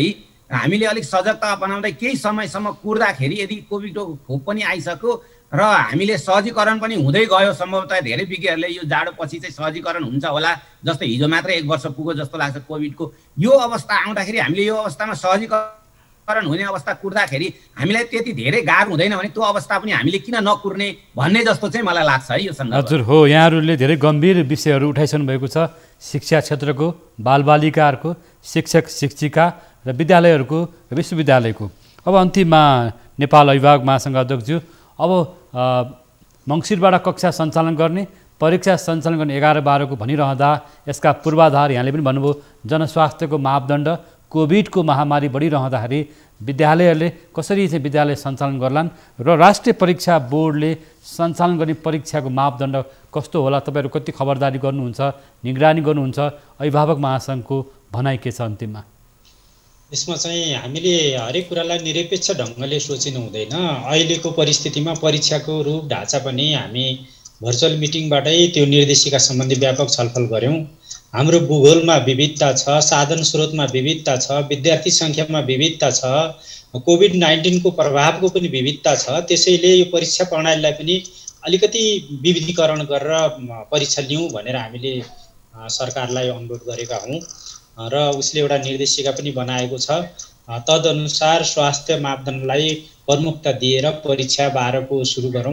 हामीले अलिक सजगता अपनाउँदै केही समयसम्म कुर्दाखेरि यदि कोभिडको खोप पनि आइसक्यो र हामीले सहजीकरण पनि हुँदै गयो, सम्भवतः धेरै विज्ञहरूले यो जाडो पछि चाहिँ सहजीकरण हुन्छ होला, जस्तै हिजो मात्रै एक वर्ष पुग्यो जस्तो लाग्छ कोभिडको। यो अवस्था आउँदाखेरि हामीले यो अवस्थामा सहजीकरण हुने अवस्था कुर्दाखेरि हामीलाई त्यति धेरै गाह्रो हुँदैन भने त्यो अवस्था पनि हामीले किन नकुर्ने भन्ने जस्तो चाहिँ मलाई लाग्छ है यो सन्दर्भमा। हजुर हो, यहाँहरूले धेरै गम्भीर विषयहरू उठाइसक्नु भएको छ, शिक्षा क्षेत्रको, बालबालिकाहरूको, शिक्षक शिक्षिका र विद्यालयहरूको, विश्वविद्यालयको। अब अन्तिममा नेपाल अभिभावक महासङ्घ अध्यक्षज्यू, अब मङ्सिरबाट कक्षा सञ्चालन गर्ने, परीक्षा सञ्चालन गर्ने एघार बाह्रको भनिरहँदा यसका पूर्वाधार यहाँले पनि भन्नुभयो, जनस्वास्थ्यको मापदण्ड, कोभिडको महामारी बढिरहँदाखेरि विद्यालयहरूले कसरी चाहिँ विद्यालय सञ्चालन गर्लान् र राष्ट्रिय परीक्षा बोर्डले सञ्चालन गर्ने परीक्षाको मापदण्ड कस्तो होला, तपाईँहरू कति खबरदारी गर्नुहुन्छ, निगरानी गर्नुहुन्छ, अभिभावक महासङ्घको भनाइ के छ अन्तिममा? यसमा चाहिँ हामीले हरेक कुरालाई निरपेक्ष ढङ्गले सोचिनु हुँदैन। अहिलेको परिस्थितिमा परीक्षाको रूप ढाँचा पनि हामी भर्चुअल मिटिङबाटै त्यो निर्देशिका सम्बन्धी व्यापक छलफल गऱ्यौँ। हाम्रो भूगोलमा विविधता छ, साधन स्रोतमा विविधता छ, विद्यार्थी सङ्ख्यामा विविधता छ, कोभिड नाइन्टिनको प्रभावको पनि विविधता छ। त्यसैले यो परीक्षा प्रणालीलाई पनि अलिकति विविधीकरण गरेर परीक्षा लिउँ भनेर हामीले सरकारलाई अनुरोध गरेका हौँ र उसले एउटा निर्देशिका पनि बनाएको छ। तदनुसार स्वास्थ्य मापदण्डलाई प्रमुखता दिएर परीक्षा बाह्रको सुरु गरौँ,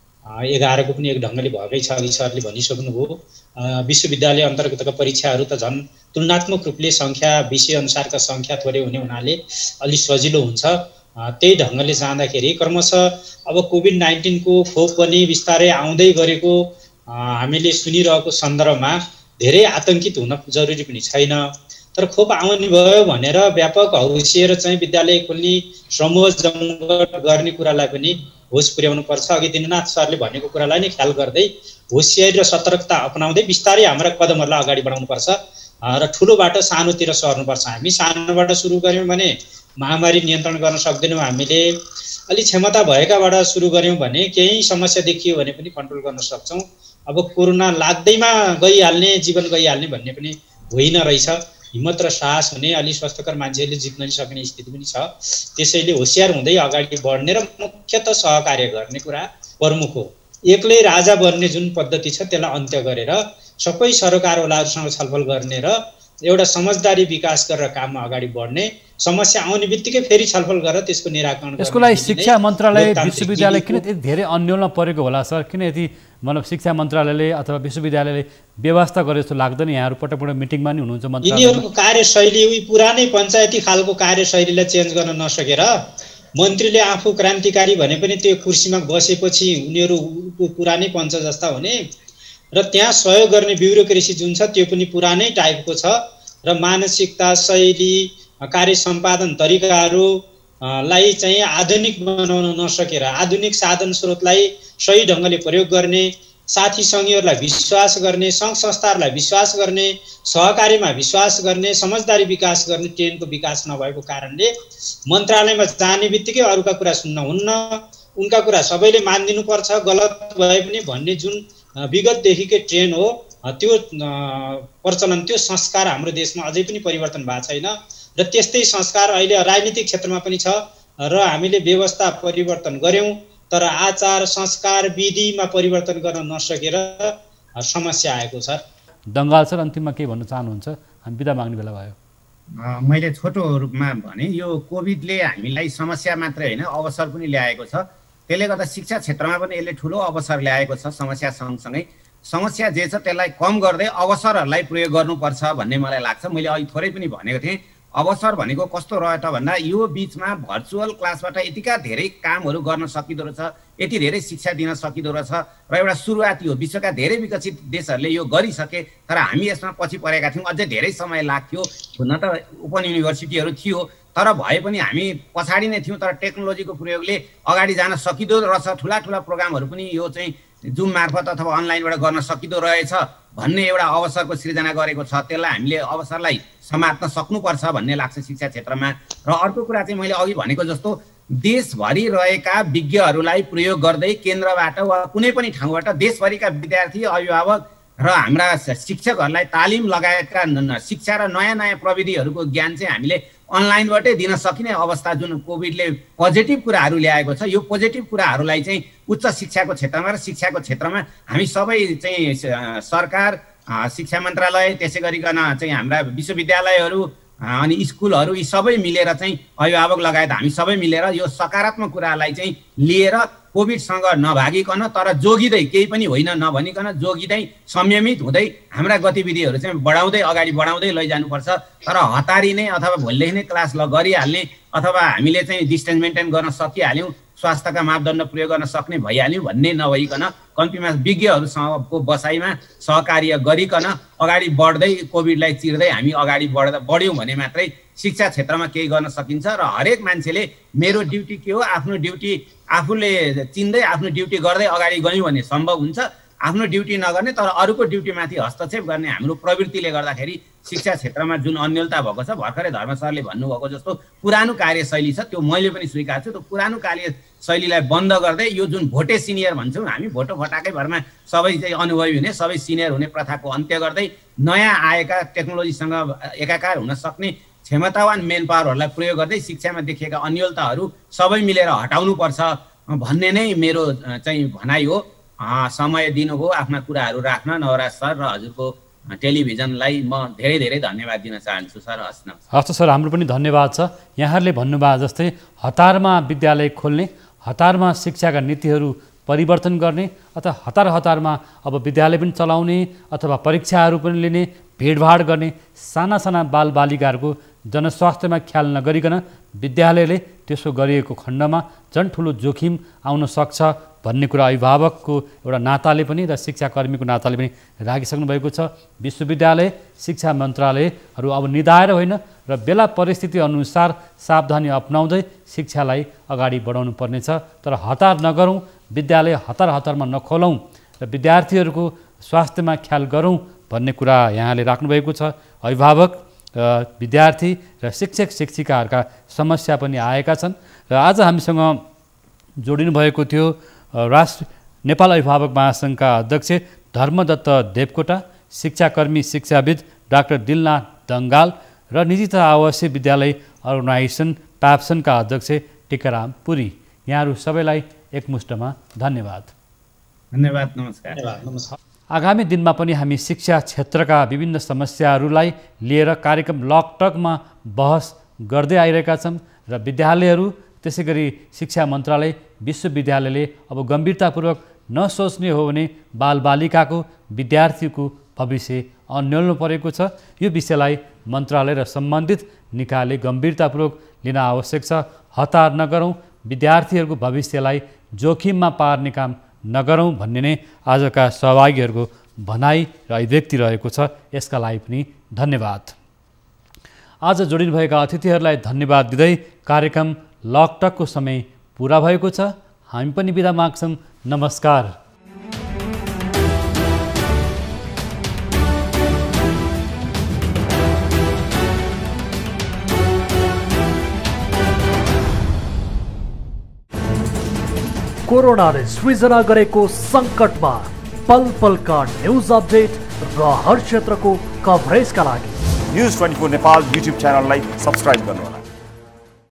एघारको पनि एक ढङ्गले भएकै छ, अघि सरले भनिसक्नुभयो। विश्वविद्यालय अन्तर्गतका परीक्षाहरू त झन् तुलनात्मक रूपले सङ्ख्या विषय अनुसारका सङ्ख्या थोरै हुने हुनाले अलि सजिलो हुन्छ। त्यही ढङ्गले जाँदाखेरि क्रमशः अब कोभिड नाइन्टिनको खोप पनि बिस्तारै आउँदै गरेको हामीले सुनिरहेको सन्दर्भमा धेरै आतङ्कित हुन जरुरी पनि छैन। तर खोप आउने भयो भनेर व्यापक हौसिएर चाहिँ विद्यालय खोल्ने, समूह जमघट गर्ने कुरालाई पनि होस पुर्याउनु पर्छ। अघि दिननाथ सरले भनेको कुरालाई नै ख्याल गर्दै होसियारी र सतर्कता अपनाउँदै बिस्तारै हाम्रा कदमहरूलाई अगाडि बढाउनुपर्छ र ठुलोबाट सानोतिर सर्नुपर्छ। हामी सानोबाट सुरु गऱ्यौँ भने महामारी नियन्त्रण गर्न सक्दैनौँ, हामीले अलिक क्षमता भएकाबाट सुरु गऱ्यौँ भने केही समस्या देखियो भने पनि कन्ट्रोल गर्न सक्छौँ। अब कोरोना लाग्दैमा गइहाल्ने, जीवन गइहाल्ने भन्ने पनि होइन रहेछ। हिम्मत र साहस हुने, अलि स्वस्थकर मान्छेले जित्न सक्ने स्थिति पनि छ। त्यसैले होसियार हुँदै अगाडि बढ्ने र मुख्यतः सहकार्य गर्ने कुरा प्रमुख हो। एक्लै राजा बन्ने जुन पद्धति छ त्यसलाई अन्त्य गरेर सबै सरकारवालाहरूसँग छलफल गर्ने र एउटा समझदारी विकास गरेर काममा अगाडि बढ्ने, समस्या आउने बित्तिकै फेरि छलफल गरेर त्यसको निराकरण गर्ने। यसको लागि शिक्षा मन्त्रालय, विश्वविद्यालय किन यति धेरै अन्योलमा परेको होला सर? किन यति मतलब शिक्षा मन्त्रालयले अथवा विश्वविद्यालयले व्यवस्था गरे जस्तो लाग्दैन? यहाँहरू पटक पटक मिटिङमा नि हुनुहुन्छ मन्त्रालय। यिनीहरूको कार्यशैली उही पुरानै पञ्चायती खालको कार्यशैलीलाई चेन्ज गर्न नसकेर मन्त्रीले आफू क्रान्तिकारी भने पनि त्यो कुर्सीमा बसेपछि उनीहरू पुरानै पञ्च जस्ता हुने र त्यहाँ सहयोग गर्ने ब्युरोक्रेसी जुन छ त्यो पनि पुरानै टाइपको छ र मानसिकता, शैली, कार्य सम्पादन तरिकाहरूलाई चाहिँ आधुनिक बनाउन नसकेर आधुनिक साधन स्रोतलाई सही ढङ्गले प्रयोग गर्ने, साथी सङ्घीयहरूलाई विश्वास गर्ने, सङ्घ संस्थाहरूलाई विश्वास गर्ने, सहकार्यमा विश्वास गर्ने, समझदारी विकास गर्ने ट्रेनको विकास नभएको कारणले मन्त्रालयमा जाने बित्तिकै अरूका कुरा सुन्न हुन्न, उनका कुरा सबैले मानिदिनुपर्छ, गलत भए पनि भन्ने जुन विगतदेखिकै ट्रेन हो, त्यो प्रचलन, त्यो संस्कार हाम्रो देशमा अझै पनि परिवर्तन भएको छैन र त्यस्तै संस्कार अहिले राजनीतिक क्षेत्रमा पनि छ र हामीले व्यवस्था परिवर्तन गऱ्यौँ तर आचार संस्कार विधिमा परिवर्तन गर्न नसकेर समस्या आएको छ। दङ्गाल सर अन्तिममा के भन्न चाहनुहुन्छ? हामी बिदा माग्ने बेला भयो। मैले छोटो रूपमा भने यो कोभिडले हामीलाई समस्या मात्रै होइन अवसर पनि ल्याएको छ। त्यसले गर्दा शिक्षा क्षेत्रमा पनि यसले ठुलो अवसर ल्याएको छ। समस्या सँगसँगै समस्या जे छ त्यसलाई कम गर्दै अवसरहरूलाई प्रयोग गर्नुपर्छ भन्ने मलाई लाग्छ। मैले अघि थोरै पनि भनेको थिएँ, अवसर भनेको कस्तो रह्यो त भन्दा यो बिचमा भर्चुअल क्लासबाट यतिका धेरै कामहरू गर्न सकिँदो रहेछ, यति धेरै शिक्षा दिन सकिँदो रहेछ र एउटा सुरुवाती हो। विश्वका धेरै विकसित देशहरूले यो गरिसके तर हामी यसमा पछि परेका थियौँ, अझै धेरै समय लाग्थ्यो। हुन त ओपन युनिभर्सिटीहरू थियो तर भए पनि हामी पछाडि नै थियौँ। तर टेक्नोलोजीको प्रयोगले अगाडि जान सकिँदो रहेछ। ठुला ठुला प्रोग्रामहरू पनि यो चाहिँ जुम मार्फत अथवा अनलाइनबाट गर्न सकिँदो रहेछ भन्ने एउटा अवसरको सृजना गरेको छ। त्यसलाई हामीले अवसरलाई समात्न सक्नुपर्छ भन्ने लाग्छ शिक्षा क्षेत्रमा। र अर्को कुरा चाहिँ मैले अघि भनेको जस्तो देशभरि रहेका विज्ञहरूलाई प्रयोग गर्दै केन्द्रबाट वा कुनै पनि ठाउँबाट देशभरिका विद्यार्थी, अभिभावक र हाम्रा शिक्षकहरूलाई तालिम लगायतका शिक्षा र नयाँ नयाँ प्रविधिहरूको ज्ञान चाहिँ हामीले अनलाइनबाटै दिन सकिने अवस्था जुन कोभिडले पोजिटिभ कुराहरू ल्याएको छ, यो पोजिटिभ कुराहरूलाई चाहिँ उच्च शिक्षाको क्षेत्रमा र शिक्षाको क्षेत्रमा हामी सबै चाहिँ सरकार, शिक्षा मन्त्रालय, त्यसै गरिकन चाहिँ हाम्रा विश्वविद्यालयहरू अनि स्कुलहरू यी सबै मिलेर चाहिँ अभिभावक लगायत हामी सबै मिलेर यो सकारात्मक कुरालाई चाहिँ लिएर कोभिडसँग नभागिकन तर जोगिँदै, केही पनि होइन नभनिकन जोगिँदै संयमित हुँदै हाम्रा गतिविधिहरू चाहिँ बढाउँदै अगाडि बढाउँदै लैजानुपर्छ। तर हतारिने अथवा भोलिदेखि नै क्लास ल गरिहाल्ने अथवा हामीले चाहिँ डिस्टेन्स मेन्टेन गर्न सकिहाल्यौँ, स्वास्थ्यका मापदण्ड प्रयोग गर्न सक्ने भइहाल्यौँ भन्ने नभइकन कम्तीमा विज्ञहरूसँगको बसाइमा सहकार्य गरिकन अगाडि बढ्दै कोभिडलाई चिर्दै हामी अगाडि बढ्दा बढ्यौँ भने मात्रै शिक्षा क्षेत्रमा केही गर्न सकिन्छ। र हरेक मान्छेले मेरो ड्युटी के हो, आफ्नो ड्युटी आफूले चिन्दै आफ्नो ड्युटी गर्दै अगाडि गयौँ भने सम्भव हुन्छ। आफ्नो ड्युटी नगर्ने तर अरूको ड्युटीमाथि हस्तक्षेप गर्ने हाम्रो प्रवृत्तिले गर्दाखेरि शिक्षा क्षेत्रमा जुन अन्यलता भएको छ, भर्खरै धर्म सरले भन्नुभएको जस्तो पुरानो कार्यशैली छ, त्यो मैले पनि स्वीकार्छु। त्यो पुरानो कार्यशैलीलाई बन्द गर्दै यो जुन भोटे सिनियर भन्छौँ हामी, भोटो फटाकै भरमा सबै चाहिँ अनुभवी हुने, सबै सिनियर हुने प्रथाको अन्त्य गर्दै नयाँ आएका टेक्नोलोजीसँग एकाकार हुन सक्ने क्षमतावान मेन पावरहरूलाई प्रयोग गर्दै शिक्षामा देखिएका अन्यलताहरू सबै मिलेर हटाउनुपर्छ भन्ने नै मेरो चाहिँ भनाइ हो। समय दिनुभयो आफ्ना कुराहरू राख्न नवराज सर र हजुरको टेलिभिजनलाई म धेरै धेरै धन्यवाद दिन चाहन्छु सर। हस् न। हस् सर, हाम्रो पनि धन्यवाद छ। यहाँहरूले भन्नुभयो जस्तै हतारमा विद्यालय खोल्ने, हतारमा शिक्षाका नीतिहरू परिवर्तन गर्ने अथवा हतार हतारमा अब विद्यालय पनि चलाउने अथवा परीक्षाहरू पनि लिने, भिडभाड गर्ने, साना साना बालबालिकाहरूको जनस्वास्थ्यमा ख्याल नगरिकन विद्यालयले त्यसो गरिएको खण्डमा झन् ठुलो जोखिम आउन सक्छ भन्ने कुरा अभिभावकको एउटा नाताले पनि र शिक्षाकर्मीको नाताले पनि राखिसक्नु भएको छ। विश्वविद्यालय, शिक्षा मन्त्रालयहरू अब निधाएर होइन र बेला परिस्थिति अनुसार सावधानी अपनाउँदै शिक्षालाई अगाडि बढाउनु पर्नेछ। तर हतार नगरौँ, विद्यालय हतार हतारमा नखोलौँ र विद्यार्थीहरूको स्वास्थ्यमा ख्याल गरौँ भन्ने कुरा यहाँले राख्नुभएको छ। अभिभावक, विद्यार्थी र शिक्षक शिक्षिकाहरूका समस्या पनि आएका छन् र आज हामीसँग जोडिनु भएको थियो राष्ट्र नेपाल अभिभावक महासङ्घका अध्यक्ष धर्मदत्त देवकोटा, शिक्षाकर्मी शिक्षाविद डाक्टर दिलनाथ दङ्गाल र निजी तथा आवासीय विद्यालय अर्गनाइजेसन प्याप्सनका अध्यक्ष टिकाराम पुरी। यहाँहरू सबैलाई एकमुष्टमा धन्यवाद। धन्यवाद। नमस्कार। नमस्कार। आगामी दिनमा पनि हामी शिक्षा क्षेत्रका विभिन्न समस्याहरूलाई लिएर कार्यक्रम लकटकमा बहस गर्दै आइरहेका छौँ र विद्यालयहरू, त्यसै गरी शिक्षा मन्त्रालय, विश्वविद्यालयले अब गम्भीरतापूर्वक नसोच्ने हो भने बालबालिकाको, विद्यार्थीको भविष्य अन्योल्नु परेको छ। यो विषयलाई मन्त्रालय र सम्बन्धित निकायले गम्भीरतापूर्वक लिन आवश्यक छ। हतार नगरौँ, विद्यार्थीहरूको भविष्यलाई जोखिममा पार्ने काम नगरौँ भन्ने नै आजका सहभागीहरूको भनाइ र अभिव्यक्ति रहेको छ। यसका लागि पनि धन्यवाद। आज जोडिनुभएका अतिथिहरूलाई धन्यवाद दिँदै कार्यक्रम लकटकको समय पुरा भएको छ। हामी पनि बिदा माग्छौँ। नमस्कार। कोरोनाले सृजना गरेको सङ्कटमा पल पलका न्युज अपडेट र हर क्षेत्रको कभरेजका लागि news twenty four Nepal YouTube च्यानललाई सब्स्क्राइब गर्नुहोला।